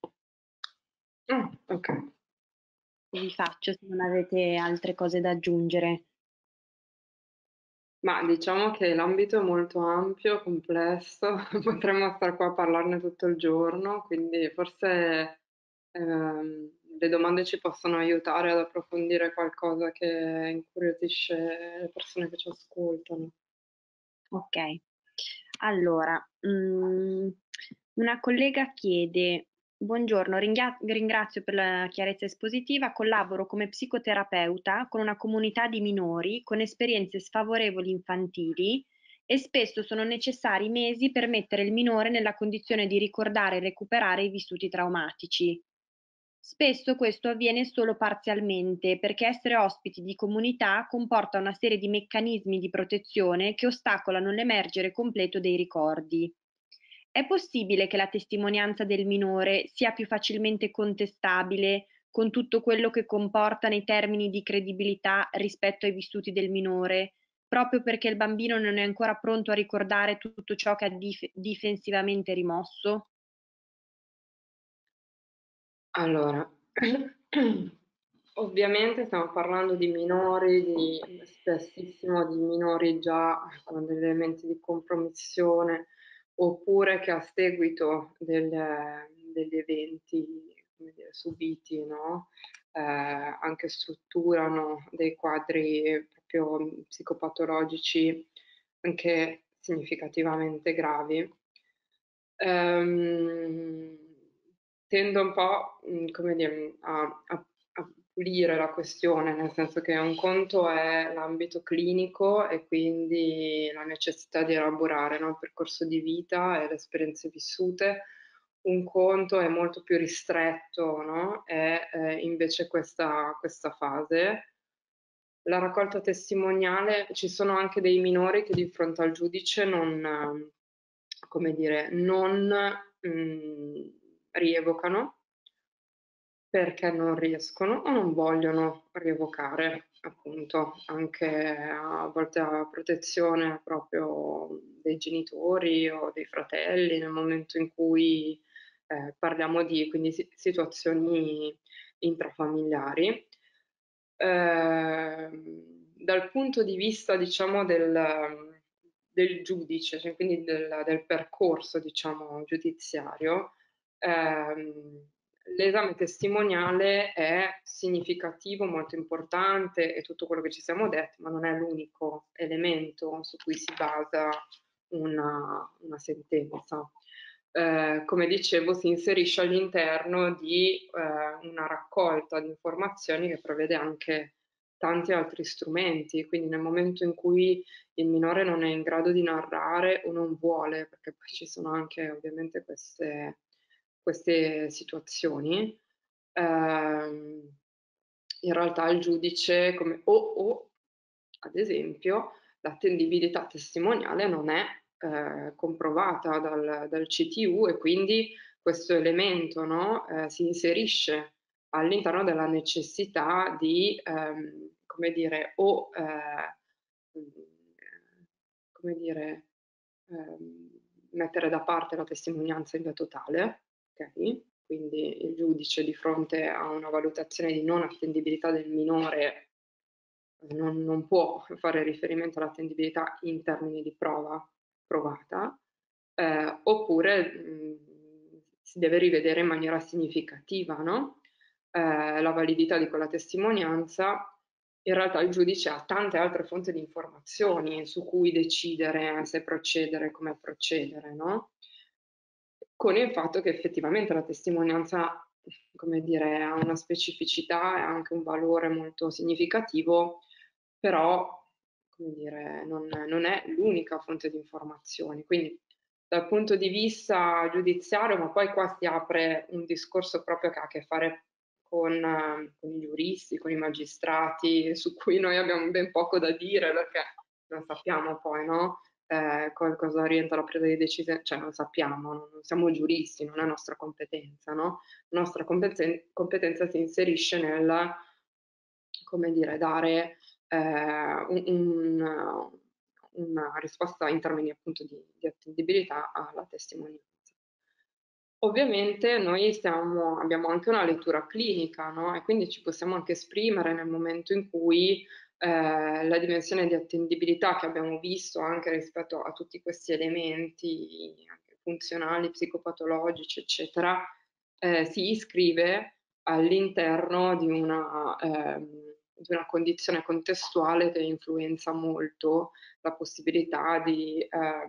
Ok. Vi faccio se non avete altre cose da aggiungere. Ma diciamo che l'ambito è molto ampio, complesso, potremmo stare qua a parlarne tutto il giorno, quindi forse le domande ci possono aiutare ad approfondire qualcosa che incuriosisce le persone che ci ascoltano. Ok, allora, una collega chiede: buongiorno, ringrazio per la chiarezza espositiva, collaboro come psicoterapeuta con una comunità di minori con esperienze sfavorevoli infantili e spesso sono necessari mesi per mettere il minore nella condizione di ricordare e recuperare i vissuti traumatici. Spesso questo avviene solo parzialmente perché essere ospiti di comunità comporta una serie di meccanismi di protezione che ostacolano l'emergere completo dei ricordi. È possibile che la testimonianza del minore sia più facilmente contestabile con tutto quello che comporta nei termini di credibilità rispetto ai vissuti del minore, proprio perché il bambino non è ancora pronto a ricordare tutto ciò che ha difensivamente rimosso? Allora, Ovviamente stiamo parlando di minori, spessissimo di minori già con degli elementi di compromissione, oppure che a seguito degli eventi, come dire, subiti, no? Anche strutturano dei quadri proprio psicopatologici anche significativamente gravi. Tendo un po', come dire, a pulire la questione, nel senso che un conto è l'ambito clinico e quindi la necessità di elaborare, no, il percorso di vita e le esperienze vissute. Un conto è molto più ristretto, no? È invece questa fase. La raccolta testimoniale, ci sono anche dei minori che di fronte al giudice non, come dire, non rievocano perché non riescono o non vogliono rievocare, appunto, anche a volte a protezione proprio dei genitori o dei fratelli nel momento in cui parliamo di quindi situazioni intrafamiliari. Dal punto di vista, diciamo, del giudice, cioè quindi del percorso, diciamo, giudiziario, l'esame testimoniale è significativo, molto importante e tutto quello che ci siamo detti, ma non è l'unico elemento su cui si basa una sentenza. Come dicevo, si inserisce all'interno di una raccolta di informazioni che prevede anche tanti altri strumenti, quindi nel momento in cui il minore non è in grado di narrare o non vuole, perché poi ci sono anche ovviamente queste situazioni, in realtà il giudice, o ad esempio l'attendibilità testimoniale non è comprovata dal CTU e quindi questo elemento, no, si inserisce all'interno della necessità di, come dire, come dire, mettere da parte la testimonianza in via totale, ok? Quindi il giudice di fronte a una valutazione di non attendibilità del minore non può fare riferimento all'attendibilità in termini di prova provata, oppure si deve rivedere in maniera significativa, no? La validità di quella testimonianza. In realtà il giudice ha tante altre fonti di informazioni su cui decidere se procedere, come procedere, no? Con il fatto che effettivamente la testimonianza, come dire, ha una specificità e anche un valore molto significativo, però, come dire, non è l'unica fonte di informazioni. Quindi dal punto di vista giudiziario, ma poi qua si apre un discorso proprio che ha a che fare con i giuristi, con i magistrati, su cui noi abbiamo ben poco da dire perché non sappiamo poi, no? Cosa orienta la presa di decisione, cioè non sappiamo, non siamo giuristi, non è nostra competenza, no? La nostra competenza si inserisce nel, come dire, dare una risposta in termini appunto di attendibilità alla testimonianza. Ovviamente noi abbiamo anche una lettura clinica, no? E quindi ci possiamo anche esprimere nel momento in cui la dimensione di attendibilità che abbiamo visto anche rispetto a tutti questi elementi anche funzionali, psicopatologici, eccetera, si iscrive all'interno di una condizione contestuale che influenza molto la possibilità di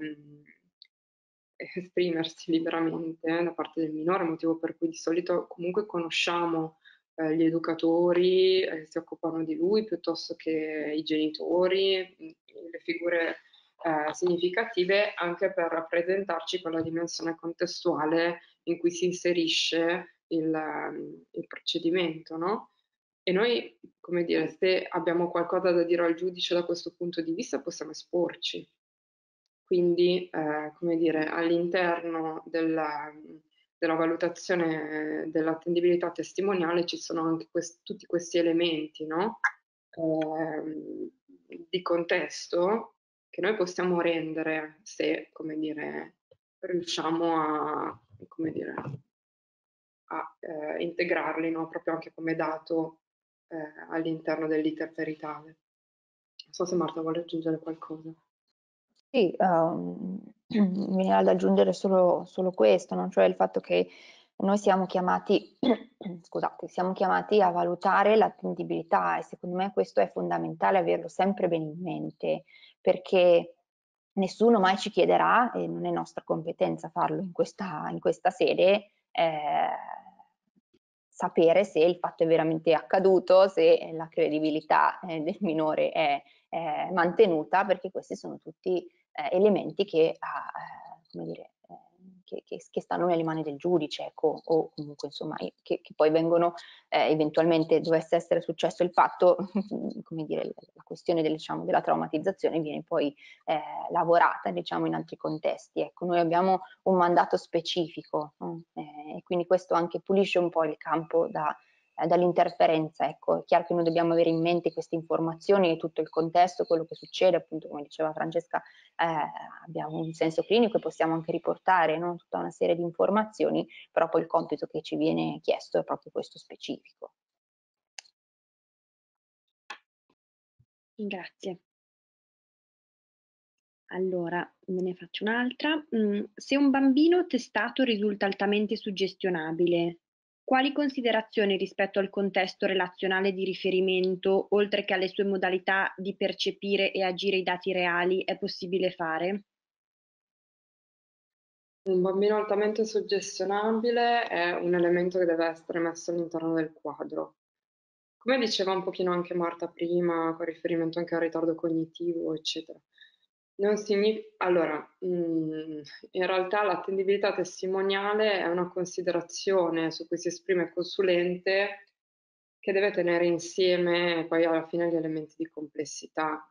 esprimersi liberamente da parte del minore, motivo per cui di solito comunque conosciamo gli educatori che si occupano di lui piuttosto che i genitori, le figure significative anche per rappresentarci quella dimensione contestuale in cui si inserisce il procedimento, no? E noi, come dire, se abbiamo qualcosa da dire al giudice da questo punto di vista, possiamo esporci. Quindi, come dire, all'interno della valutazione dell'attendibilità testimoniale ci sono anche tutti questi elementi, no? Di contesto che noi possiamo rendere se, come dire, riusciamo come dire, a integrarli, no? Proprio anche come dato all'interno dell'iter peritale. Non so se Marta vuole aggiungere qualcosa. Sì, mi viene da aggiungere solo questo, no? Cioè il fatto che noi siamo chiamati, scusate, siamo chiamati a valutare l'attendibilità, e secondo me questo è fondamentale averlo sempre bene in mente, perché nessuno mai ci chiederà, e non è nostra competenza farlo in questa sede, sapere se il fatto è veramente accaduto, se la credibilità del minore è mantenuta, perché questi sono tutti elementi che, come dire, che stanno nelle mani del giudice, ecco, o comunque insomma che poi vengono eventualmente, dovesse essere successo il fatto, come dire, la questione diciamo, della traumatizzazione viene poi lavorata, diciamo, in altri contesti. Ecco, noi abbiamo un mandato specifico, no? E quindi questo anche pulisce un po' il campo dall'interferenza. Ecco, è chiaro che noi dobbiamo avere in mente queste informazioni, tutto il contesto, quello che succede, appunto come diceva Francesca, abbiamo un senso clinico e possiamo anche riportare, no, tutta una serie di informazioni, però poi il compito che ci viene chiesto è proprio questo specifico. Grazie. Allora, me ne faccio un'altra. Se un bambino testato risulta altamente suggestionabile, quali considerazioni rispetto al contesto relazionale di riferimento, oltre che alle sue modalità di percepire e agire i dati reali, è possibile fare? Un bambino altamente suggestionabile è un elemento che deve essere messo all'interno del quadro. Come diceva un pochino anche Marta prima, con riferimento anche al ritardo cognitivo, eccetera. Non allora, in realtà l'attendibilità testimoniale è una considerazione su cui si esprime il consulente che deve tenere insieme poi alla fine gli elementi di complessità.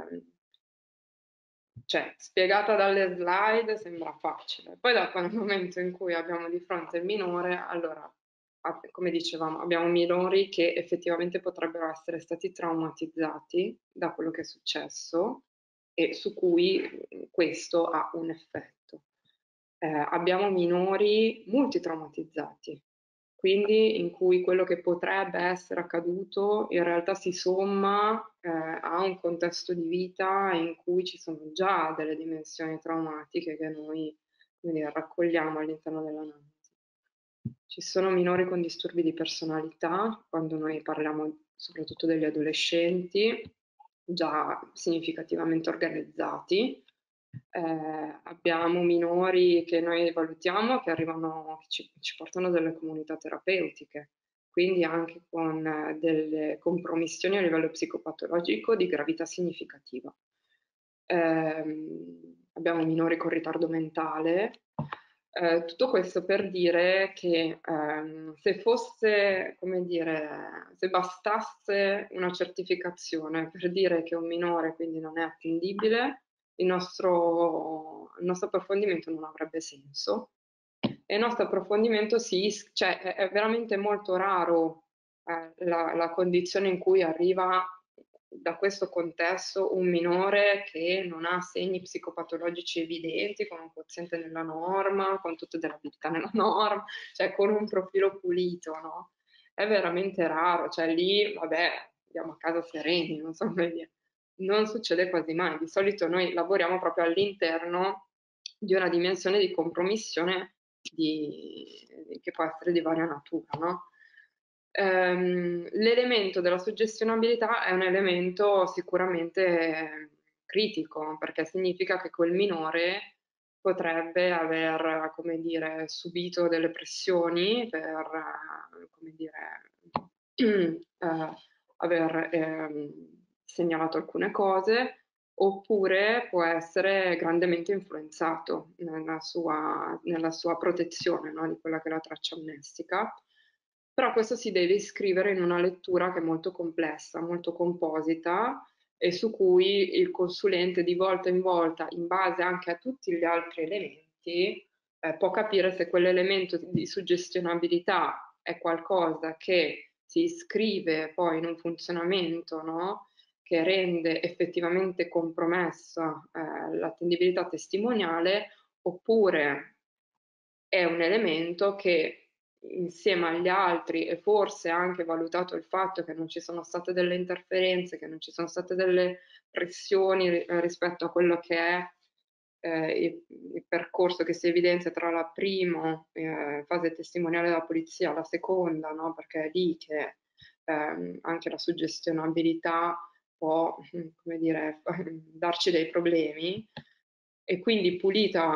Cioè, spiegata dalle slide sembra facile. Poi da quel momento in cui abbiamo di fronte il minore, allora, come dicevamo, abbiamo minori che effettivamente potrebbero essere stati traumatizzati da quello che è successo e su cui questo ha un effetto. Abbiamo minori multitraumatizzati, quindi in cui quello che potrebbe essere accaduto in realtà si somma a un contesto di vita in cui ci sono già delle dimensioni traumatiche che noi, come dire, raccogliamo all'interno dell'analisi. Ci sono minori con disturbi di personalità, quando noi parliamo soprattutto degli adolescenti, già significativamente organizzati. Abbiamo minori che noi valutiamo che arrivano, che ci portano delle comunità terapeutiche, quindi anche con delle compromissioni a livello psicopatologico di gravità significativa. Abbiamo minori con ritardo mentale. Tutto questo per dire che se fosse, come dire, se bastasse una certificazione per dire che un minore quindi non è attendibile, il nostro approfondimento non avrebbe senso. E il nostro approfondimento cioè, è veramente molto raro la condizione in cui arriva da questo contesto un minore che non ha segni psicopatologici evidenti, con un quoziente nella norma, con tutte delle abilità nella norma, cioè con un profilo pulito, no? È veramente raro, cioè lì, vabbè, andiamo a casa sereni, non so come dire. Non succede quasi mai, di solito noi lavoriamo proprio all'interno di una dimensione di compromissione che può essere di varia natura, no? L'elemento della suggestionabilità è un elemento sicuramente critico, perché significa che quel minore potrebbe aver, come dire, subito delle pressioni per, come dire, aver segnalato alcune cose, oppure può essere grandemente influenzato nella sua protezione, no, di quella che è la traccia amnestica. Però questo si deve iscrivere in una lettura che è molto complessa, molto composita e su cui il consulente di volta in volta, in base anche a tutti gli altri elementi, può capire se quell'elemento di suggestionabilità è qualcosa che si iscrive poi in un funzionamento, no? Che rende effettivamente compromessa l'attendibilità testimoniale, oppure è un elemento che insieme agli altri, e forse anche valutato il fatto che non ci sono state delle interferenze, che non ci sono state delle pressioni rispetto a quello che è il percorso che si evidenzia tra la prima fase testimoniale della polizia e la seconda, no? Perché è lì che anche la suggestionabilità può, come dire, darci dei problemi, e quindi pulita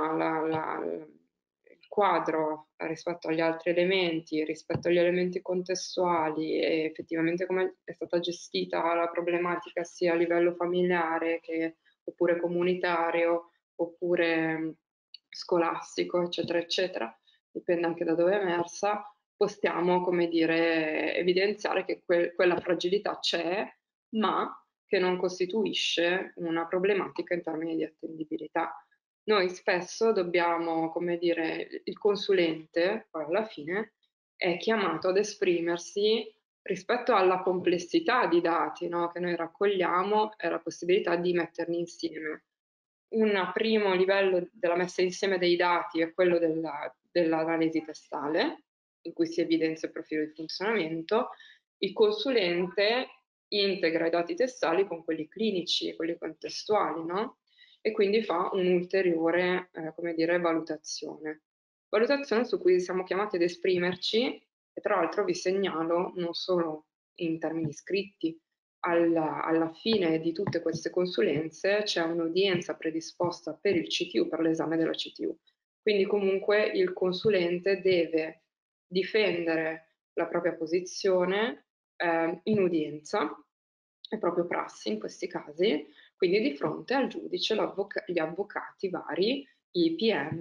il quadro rispetto agli altri elementi, rispetto agli elementi contestuali, e effettivamente come è stata gestita la problematica sia a livello familiare che oppure comunitario, oppure scolastico, eccetera, eccetera, dipende anche da dove è emersa, possiamo, come dire, evidenziare che quella fragilità c'è, ma che non costituisce una problematica in termini di attendibilità. Noi spesso dobbiamo, come dire, il consulente, poi alla fine, è chiamato ad esprimersi rispetto alla complessità di dati, no, che noi raccogliamo e la possibilità di metterli insieme. Un primo livello della messa insieme dei dati è quello dell'analisi testale, in cui si evidenzia il profilo di funzionamento. Il consulente integra i dati testali con quelli clinici e quelli contestuali, no? E quindi fa un'ulteriore, come dire, valutazione. Valutazione su cui siamo chiamati ad esprimerci, e tra l'altro vi segnalo non solo in termini scritti. Alla fine di tutte queste consulenze c'è un'udienza predisposta per il CTU, per l'esame della CTU. Quindi comunque il consulente deve difendere la propria posizione in udienza, è proprio prassi in questi casi, quindi di fronte al giudice, gli avvocati vari, il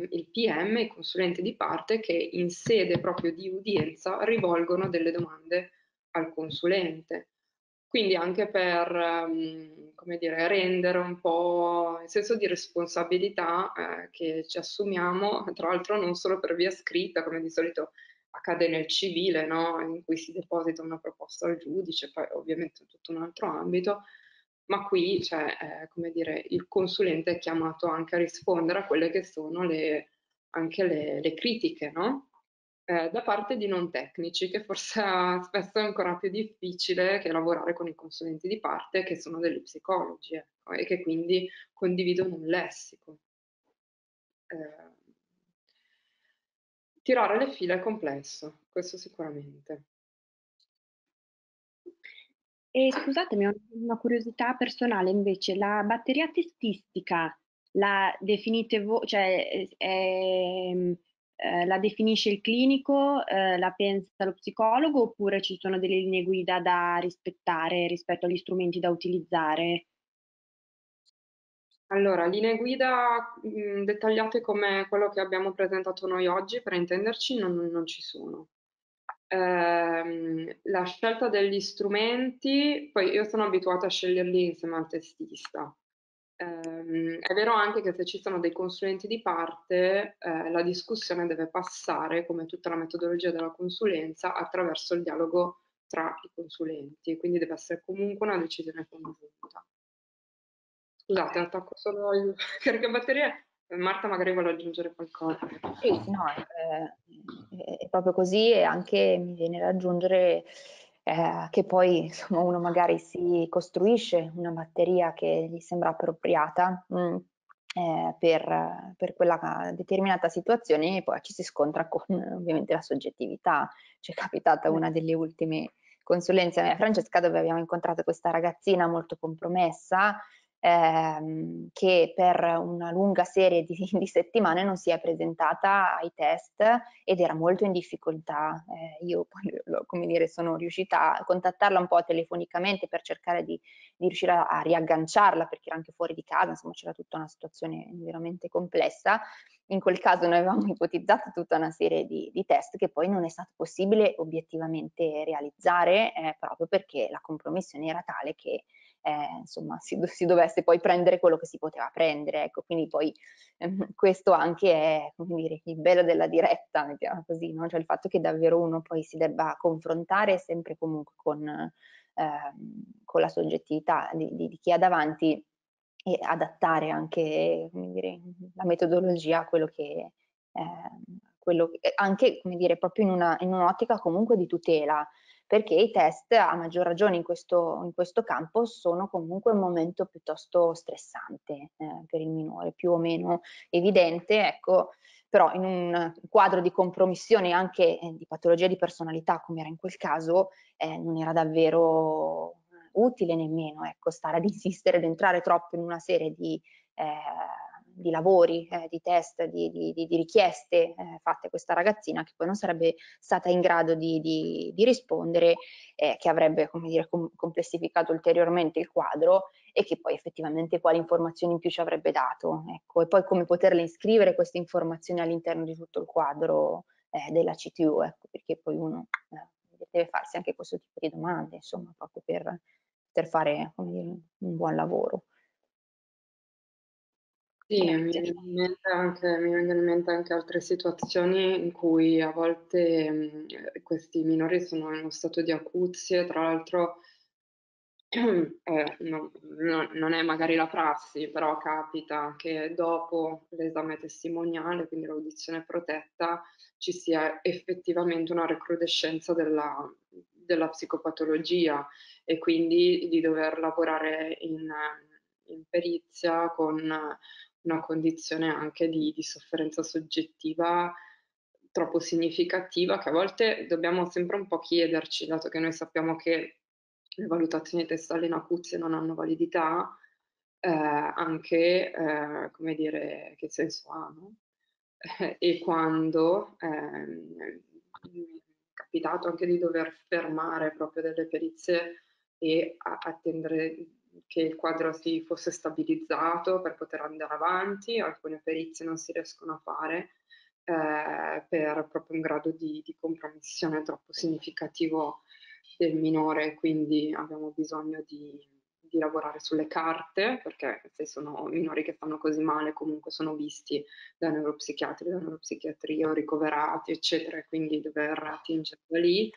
PM, i consulenti di parte, che in sede proprio di udienza rivolgono delle domande al consulente. Quindi anche per, come dire, rendere un po' il senso di responsabilità che ci assumiamo, tra l'altro non solo per via scritta, come di solito accade nel civile, no? In cui si deposita una proposta al giudice, poi ovviamente è tutto un altro ambito, ma qui, cioè, come dire, il consulente è chiamato anche a rispondere a quelle che sono anche le critiche, no? Da parte di non tecnici, che forse spesso è ancora più difficile che lavorare con i consulenti di parte, che sono degli psicologi, ecco, e che quindi condividono un lessico. Tirare le fila è complesso, questo sicuramente. E scusatemi, ho una curiosità personale invece, la batteria testistica la definite voi, cioè la definisce il clinico, la pensa lo psicologo, oppure ci sono delle linee guida da rispettare rispetto agli strumenti da utilizzare? Allora, linee guida dettagliate come quello che abbiamo presentato noi oggi, per intenderci, non ci sono. La scelta degli strumenti, poi io sono abituata a sceglierli insieme al testista. È vero anche che se ci sono dei consulenti di parte, la discussione deve passare, come tutta la metodologia della consulenza, attraverso il dialogo tra i consulenti, quindi deve essere comunque una decisione congiunta. Scusate, attacco solo il caricabatterie. Marta magari vuole aggiungere qualcosa. Sì, no, è proprio così, e anche mi viene da aggiungere che poi insomma, uno magari si costruisce una batteria che gli sembra appropriata per quella determinata situazione, e poi ci si scontra con ovviamente la soggettività. Ci è capitata una delle ultime consulenze a Francesca, dove abbiamo incontrato questa ragazzina molto compromessa, che per una lunga serie di settimane non si è presentata ai test ed era molto in difficoltà. Io poi, come dire, sono riuscita a contattarla un po' telefonicamente per cercare di riuscire a riagganciarla, perché era anche fuori di casa, insomma c'era tutta una situazione veramente complessa. In quel caso noi avevamo ipotizzato tutta una serie di test che poi non è stato possibile obiettivamente realizzare, proprio perché la compromissione era tale che insomma si dovesse poi prendere quello che si poteva prendere, ecco. Quindi poi questo anche è, come dire, il bello della diretta, mettiamola così, no? Cioè il fatto che davvero uno poi si debba confrontare sempre comunque con la soggettività di chi ha davanti, e adattare anche, come dire, la metodologia a quello quello anche, come dire, proprio in un'ottica comunque di tutela, perché i test, a maggior ragione in questo campo, sono comunque un momento piuttosto stressante per il minore, più o meno evidente, ecco, però in un quadro di compromissione anche di patologia di personalità, come era in quel caso, non era davvero utile nemmeno, ecco, stare ad insistere, ad entrare troppo in una serie di lavori, di test, di richieste fatte a questa ragazzina, che poi non sarebbe stata in grado di rispondere, che avrebbe, come dire, complessificato ulteriormente il quadro, e che poi effettivamente quali informazioni in più ci avrebbe dato, ecco, e poi come poterle iscrivere queste informazioni all'interno di tutto il quadro della CTU, ecco, perché poi uno deve farsi anche questo tipo di domande, insomma, proprio per poter fare, come dire, un buon lavoro. Sì, mi vengono in mente anche altre situazioni in cui a volte questi minori sono in uno stato di acuzie, tra l'altro non è magari la prassi, però capita che dopo l'esame testimoniale, quindi l'audizione protetta, ci sia effettivamente una recrudescenza della psicopatologia e quindi di dover lavorare in perizia con una condizione anche di sofferenza soggettiva troppo significativa, che a volte dobbiamo sempre un po' chiederci, dato che noi sappiamo che le valutazioni testali in acuzie non hanno validità, anche, come dire, che senso ha, no? E quando mi è capitato anche di dover fermare proprio delle perizie e attendere che il quadro si fosse stabilizzato per poter andare avanti, alcune perizie non si riescono a fare per proprio un grado di compromissione troppo significativo del minore, quindi abbiamo bisogno di lavorare sulle carte, perché se sono minori che stanno così male comunque sono visti da neuropsichiatri, da neuropsichiatria o ricoverati, eccetera, e quindi dover attingere da lì.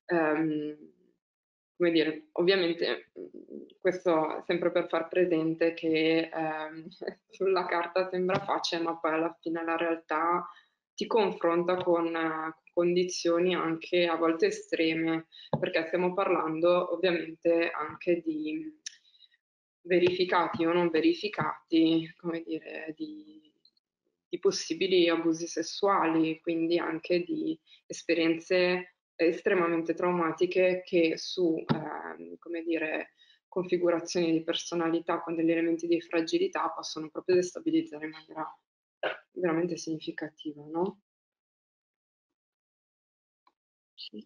Come dire, ovviamente questo sempre per far presente che sulla carta sembra facile, ma poi alla fine la realtà ti confronta con condizioni anche a volte estreme, perché stiamo parlando ovviamente anche di verificati o non verificati, come dire, di possibili abusi sessuali, quindi anche di esperienze estremamente traumatiche che su, come dire, configurazioni di personalità con degli elementi di fragilità possono proprio destabilizzare in maniera veramente significativa, no? Sì.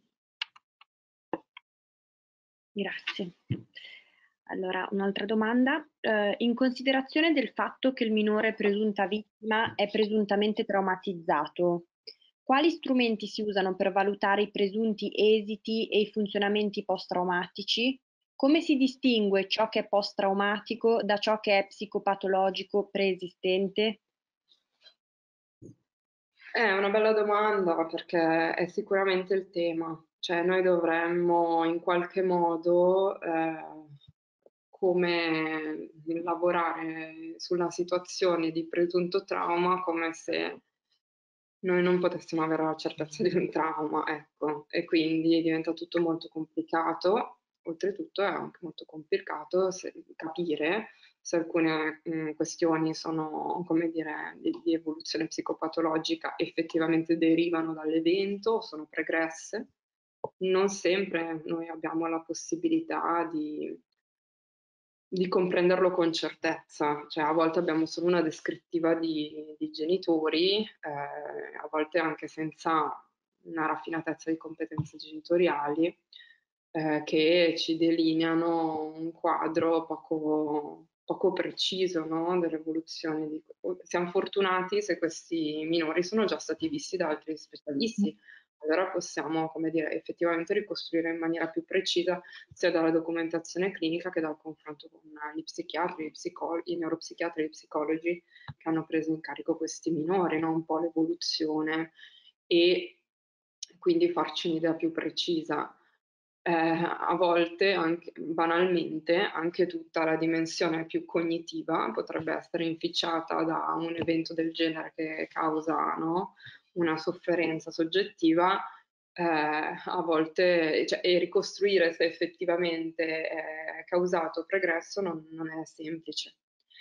Grazie. Allora, un'altra domanda. In considerazione del fatto che il minore presunta vittima è presuntamente traumatizzato, quali strumenti si usano per valutare i presunti esiti e i funzionamenti post-traumatici? Come si distingue ciò che è post-traumatico da ciò che è psicopatologico preesistente? È una bella domanda perché è sicuramente il tema, cioè noi dovremmo in qualche modo come lavorare sulla situazione di presunto trauma come se noi non potessimo avere la certezza di un trauma, ecco, e quindi diventa tutto molto complicato. Oltretutto è anche molto complicato capire se alcune questioni sono, come dire, di evoluzione psicopatologica effettivamente derivano dall'evento o sono pregresse. Non sempre noi abbiamo la possibilità di comprenderlo con certezza, cioè a volte abbiamo solo una descrittiva di genitori, a volte anche senza una raffinatezza di competenze genitoriali, che ci delineano un quadro poco preciso, no, dell'evoluzione. Siamo fortunati se questi minori sono già stati visti da altri specialisti, allora possiamo, come dire, effettivamente ricostruire in maniera più precisa sia dalla documentazione clinica che dal confronto con gli psichiatri, i neuropsichiatri e gli psicologi che hanno preso in carico questi minori, no? Un po' l'evoluzione e quindi farci un'idea più precisa. A volte, anche, banalmente, anche tutta la dimensione più cognitiva potrebbe essere inficiata da un evento del genere che causa, no? una sofferenza soggettiva, a volte, cioè, e ricostruire se effettivamente è causato o pregresso non è semplice.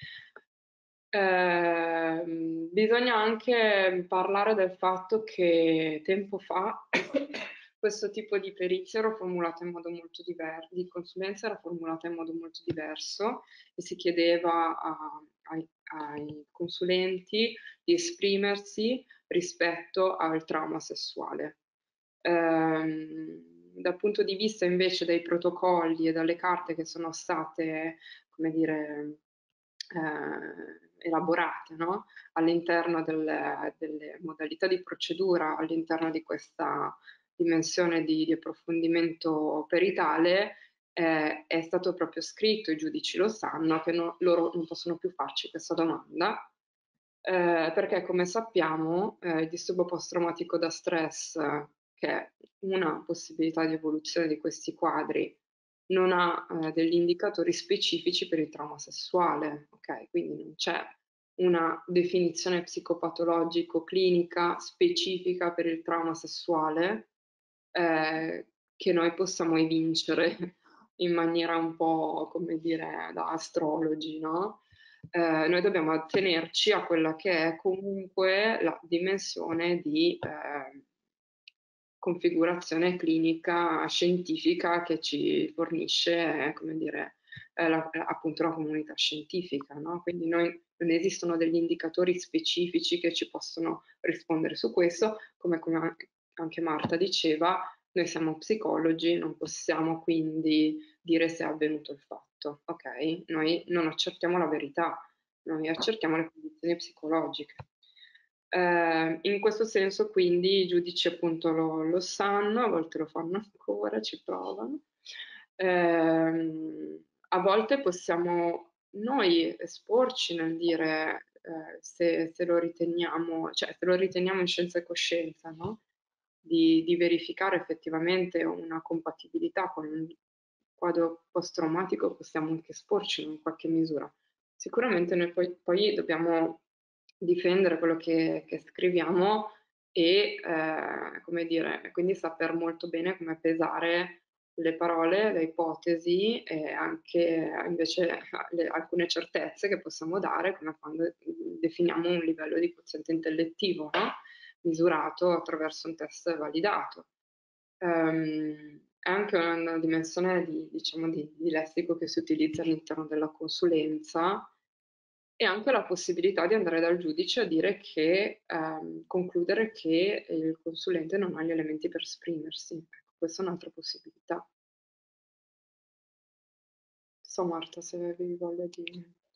Bisogna anche parlare del fatto che tempo fa questo tipo di perizia era formulata in modo molto diverso, di consulenza era formulata in modo molto diverso e si chiedeva ai consulenti di esprimersi rispetto al trauma sessuale. Dal punto di vista invece dei protocolli e dalle carte che sono state, come dire, elaborate, no? All'interno delle modalità di procedura, all'interno di questa dimensione di approfondimento peritale, è stato proprio scritto, i giudici lo sanno, che loro non possono più farci questa domanda, perché come sappiamo il disturbo post-traumatico da stress, che è una possibilità di evoluzione di questi quadri, non ha degli indicatori specifici per il trauma sessuale, ok? Quindi non c'è una definizione psicopatologico-clinica specifica per il trauma sessuale che noi possiamo evincere in maniera un po', come dire, da astrologi, no? Noi dobbiamo attenerci a quella che è comunque la dimensione di configurazione clinica scientifica che ci fornisce, come dire, appunto la comunità scientifica, no? Quindi non esistono degli indicatori specifici che ci possono rispondere su questo, come anche Marta diceva, noi siamo psicologi, non possiamo quindi dire se è avvenuto il fatto, ok? Noi non accertiamo la verità, noi accertiamo le condizioni psicologiche. In questo senso quindi i giudici appunto lo sanno, a volte lo fanno ancora, ci provano. A volte possiamo noi esporci nel dire se lo riteniamo, cioè se lo riteniamo in scienza e coscienza, no? Di verificare effettivamente una compatibilità con un quadro post-traumatico, possiamo anche esporci in qualche misura. Sicuramente noi poi dobbiamo difendere quello che scriviamo e, come dire, quindi saper molto bene come pesare le parole, le ipotesi e anche invece alcune certezze che possiamo dare, come quando definiamo un livello di quoziente intellettivo, no? Misurato attraverso un test validato. È anche una dimensione diciamo, di lessico che si utilizza all'interno della consulenza e anche la possibilità di andare dal giudice a dire che, concludere che il consulente non ha gli elementi per esprimersi. Ecco, questa è un'altra possibilità. So Marta, se avevi voglia di...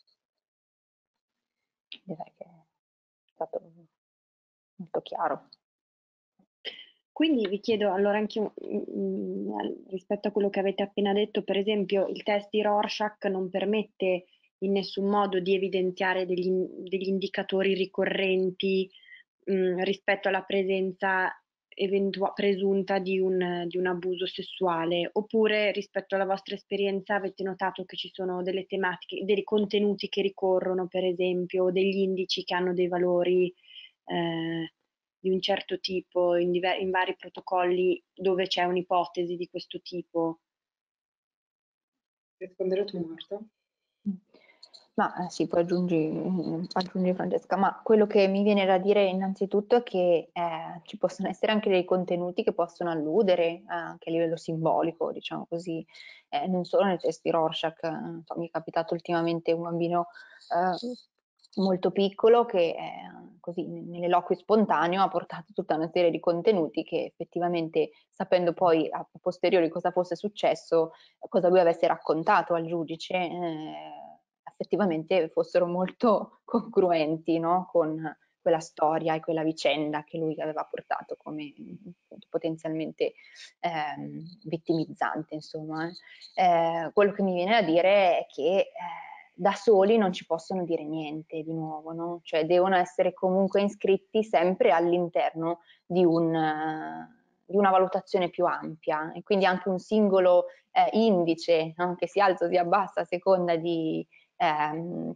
Direi che è stato molto chiaro. Quindi vi chiedo allora anche rispetto a quello che avete appena detto, per esempio il test di Rorschach non permette in nessun modo di evidenziare degli indicatori ricorrenti rispetto alla presenza presunta di un abuso sessuale, oppure rispetto alla vostra esperienza avete notato che ci sono delle tematiche, dei contenuti che ricorrono, per esempio, o degli indici che hanno dei valori di un certo tipo in vari protocolli dove c'è un'ipotesi di questo tipo? Rispondere tu Marta? Ma sì, poi aggiungi Francesca, ma quello che mi viene da dire innanzitutto è che ci possono essere anche dei contenuti che possono alludere anche a livello simbolico, diciamo così, non solo nei test di Rorschach. Mi è capitato ultimamente un bambino molto piccolo che così nell'eloquio spontaneo ha portato tutta una serie di contenuti che effettivamente, sapendo poi a posteriori cosa fosse successo, cosa lui avesse raccontato al giudice, effettivamente fossero molto congruenti, no? Con quella storia e quella vicenda che lui aveva portato come potenzialmente vittimizzante, insomma. Quello che mi viene da dire è che da soli non ci possono dire niente di nuovo, no? Cioè devono essere comunque iscritti sempre all'interno di una valutazione più ampia e quindi anche un singolo indice, no? Che si alza o si abbassa a seconda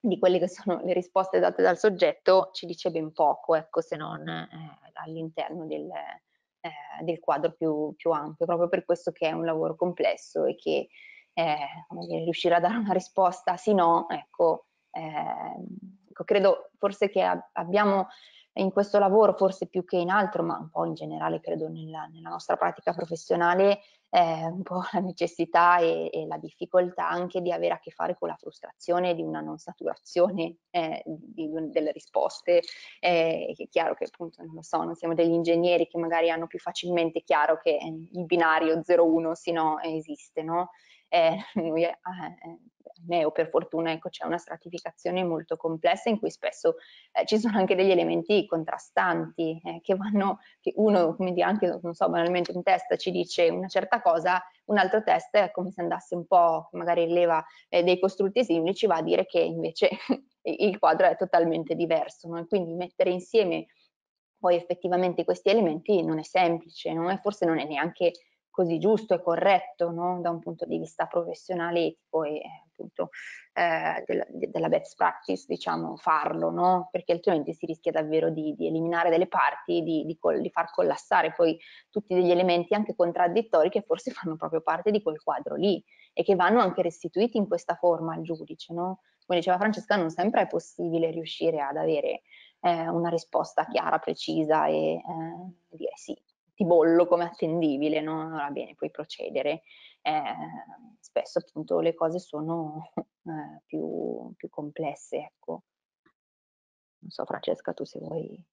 di quelle che sono le risposte date dal soggetto ci dice ben poco, ecco, se non all'interno del quadro più ampio, proprio per questo che è un lavoro complesso e che come dire, riuscire a dare una risposta sì no, ecco, credo forse che abbiamo in questo lavoro, forse più che in altro, ma un po' in generale credo nella nostra pratica professionale, un po' la necessità e la difficoltà anche di avere a che fare con la frustrazione di una non saturazione delle risposte, che è chiaro che appunto, non lo so, non siamo degli ingegneri che magari hanno più facilmente chiaro che il binario 0-1 sì no esiste, no? Noi, ahimè o per fortuna, ecco, c'è una stratificazione molto complessa in cui spesso ci sono anche degli elementi contrastanti che uno, come dire, anche, non so, banalmente un test ci dice una certa cosa, un altro test è come se andasse un po', magari rileva dei costrutti simili, ci va a dire che invece il quadro è totalmente diverso, no? E quindi mettere insieme poi effettivamente questi elementi non è semplice, no? E forse non è neanche così giusto e corretto, no? Da un punto di vista professionale, etico e appunto della best practice, diciamo, farlo, no? Perché altrimenti si rischia davvero di eliminare delle parti, di far collassare poi tutti degli elementi anche contraddittori che forse fanno proprio parte di quel quadro lì e che vanno anche restituiti in questa forma al giudice, no? Come diceva Francesca, non sempre è possibile riuscire ad avere una risposta chiara, precisa e dire sì, ti bollo come attendibile, no? Va bene, puoi procedere. Spesso appunto le cose sono più complesse, ecco. Non so, Francesca, tu se vuoi.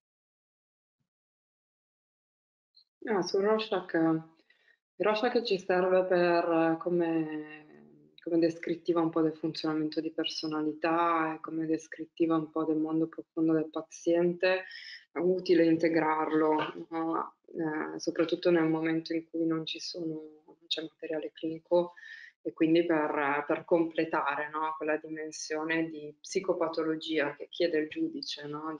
No, sul Rorschach ci serve per come descrittiva un po' del funzionamento di personalità e come descrittiva un po' del mondo profondo del paziente, è utile integrarlo, no? Soprattutto nel momento in cui non c'è materiale clinico e quindi per completare, no? Quella dimensione di psicopatologia che chiede il giudice, no?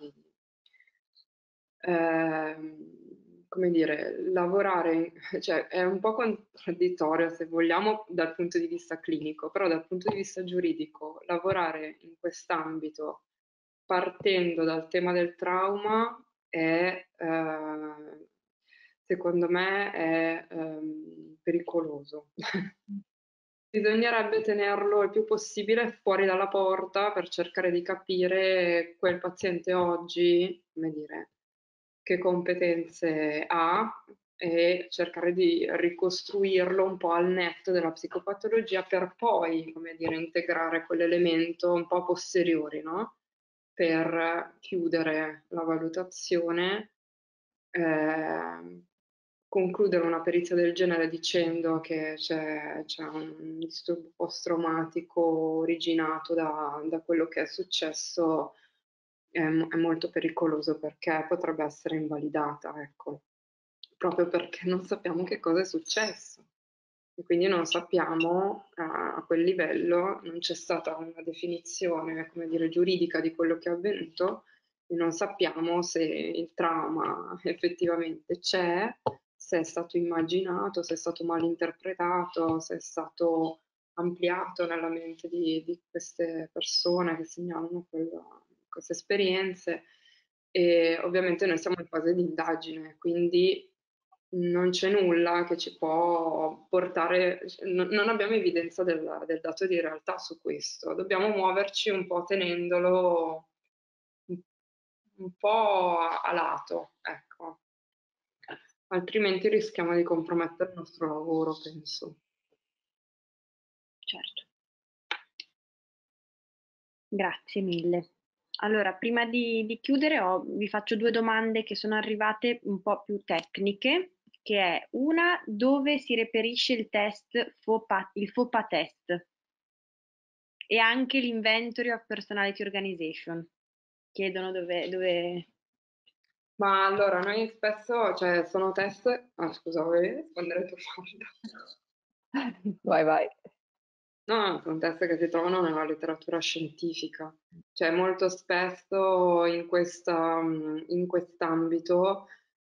Come dire, lavorare, cioè è un po' contraddittorio se vogliamo dal punto di vista clinico, però dal punto di vista giuridico, lavorare in quest'ambito partendo dal tema del trauma è, secondo me, è pericoloso. Bisognerebbe tenerlo il più possibile fuori dalla porta per cercare di capire quel paziente oggi, come dire, che competenze ha e cercare di ricostruirlo un po' al netto della psicopatologia per poi, come dire, integrare quell'elemento un po' a posteriori, no? Per chiudere la valutazione, concludere una perizia del genere dicendo che c'è un disturbo post-traumatico originato da quello che è successo è molto pericoloso perché potrebbe essere invalidata, ecco, proprio perché non sappiamo che cosa è successo. E quindi non sappiamo a quel livello, non c'è stata una definizione, come dire, giuridica di quello che è avvenuto e non sappiamo se il trauma effettivamente c'è, se è stato immaginato, se è stato mal interpretato, se è stato ampliato nella mente di queste persone che segnalano queste esperienze. E ovviamente noi siamo in fase di indagine, quindi non c'è nulla che ci può portare, non abbiamo evidenza del dato di realtà su questo, dobbiamo muoverci un po' tenendolo un po' a lato, ecco. Altrimenti rischiamo di compromettere il nostro lavoro, penso. Certo. Grazie mille. Allora, prima di chiudere vi faccio due domande che sono arrivate un po' più tecniche, che è una, dove si reperisce il FOPA test e anche l'Inventory of Personality Organization. Chiedono dove... Ma allora, noi spesso, cioè, sono test... Ah, scusa, vuoi rispondere tu, Marta? Vai. No, sono test che si trovano nella letteratura scientifica, cioè molto spesso in quest'ambito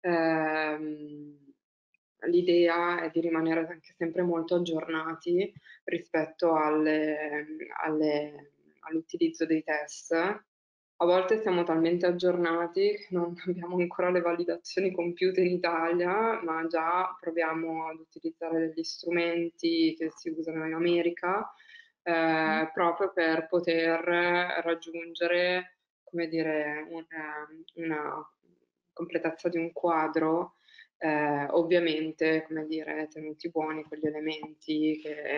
l'idea è di rimanere anche sempre molto aggiornati rispetto all'utilizzo dei test. A volte siamo talmente aggiornati che non abbiamo ancora le validazioni compiute in Italia, ma già proviamo ad utilizzare degli strumenti che si usano in America, proprio per poter raggiungere, come dire, una completezza di un quadro, ovviamente, come dire, tenuti buoni quegli elementi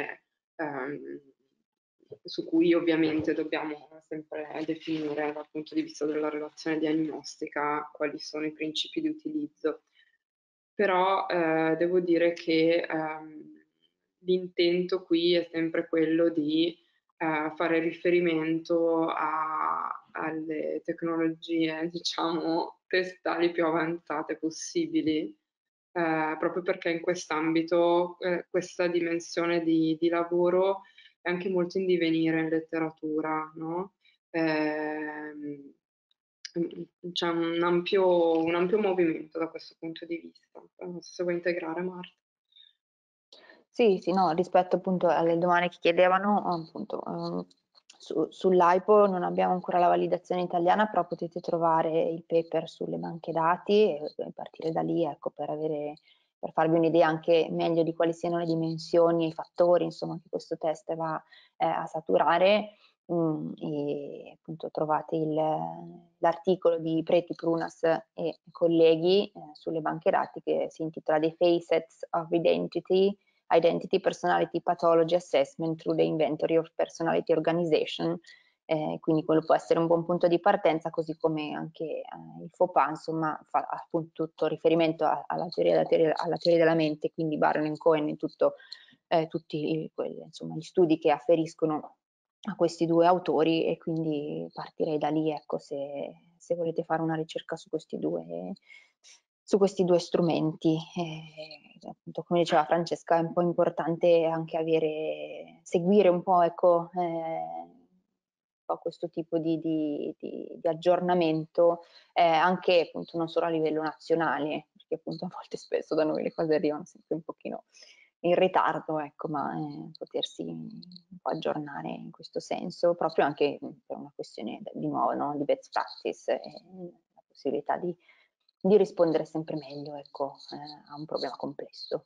su cui ovviamente dobbiamo sempre definire dal punto di vista della relazione diagnostica quali sono i principi di utilizzo. Però devo dire che l'intento qui è sempre quello di fare riferimento alle tecnologie, diciamo, testali più avanzate possibili, proprio perché in quest'ambito questa dimensione di lavoro è anche molto in divenire in letteratura, no? C'è un ampio movimento da questo punto di vista. Non so se vuoi integrare, Marta. Sì, sì, no, rispetto appunto alle domande che chiedevano, appunto, sull'AIPO non abbiamo ancora la validazione italiana, però potete trovare il paper sulle banche dati e partire da lì, ecco, per farvi un'idea anche meglio di quali siano le dimensioni e i fattori, insomma, che questo test va a saturare. E appunto trovate l'articolo di Preti, Prunas e colleghi sulle banche dati che si intitola The Facets of Identity Personality Pathology Assessment through the Inventory of Personality Organization, quindi quello può essere un buon punto di partenza, così come anche il FOPA, insomma, fa appunto tutto riferimento alla teoria della mente, quindi Baron e Cohen e tutti insomma, gli studi che afferiscono a questi due autori, e quindi partirei da lì, ecco, se volete fare una ricerca su questi due strumenti. Appunto, come diceva Francesca, è un po' importante anche seguire un po', ecco, un po' questo tipo di aggiornamento, anche appunto non solo a livello nazionale, perché appunto a volte spesso da noi le cose arrivano sempre un pochino in ritardo, ecco, ma potersi un po' aggiornare in questo senso, proprio anche per una questione di nuovo, no? Di best practice, la possibilità di rispondere sempre meglio, ecco, a un problema complesso.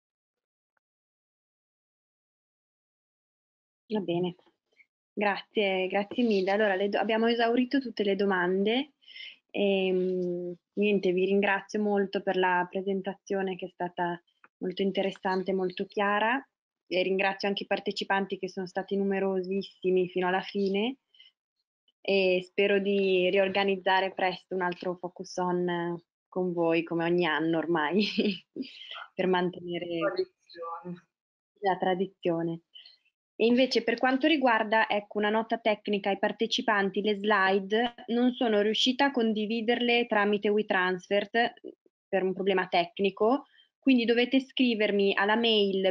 Va bene, grazie mille. Allora, abbiamo esaurito tutte le domande. Niente, vi ringrazio molto per la presentazione che è stata molto interessante, molto chiara, e ringrazio anche i partecipanti che sono stati numerosissimi fino alla fine, e spero di riorganizzare presto un altro Focus On con voi, come ogni anno ormai, per mantenere la tradizione. E invece per quanto riguarda, ecco, una nota tecnica ai partecipanti, le slide non sono riuscita a condividerle tramite WeTransfer per un problema tecnico, quindi dovete scrivermi alla mail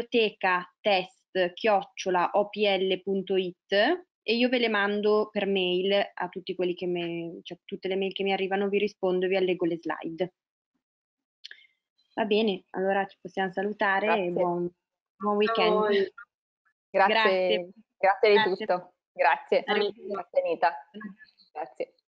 bibliotecatest@opl.it e io ve le mando per mail a tutti quelli cioè tutte le mail che mi arrivano, vi rispondo e vi allego le slide. Va bene, allora ci possiamo salutare. Grazie. E buon weekend. Grazie di tutto. Grazie. Arrivederci. Grazie Anita. Grazie.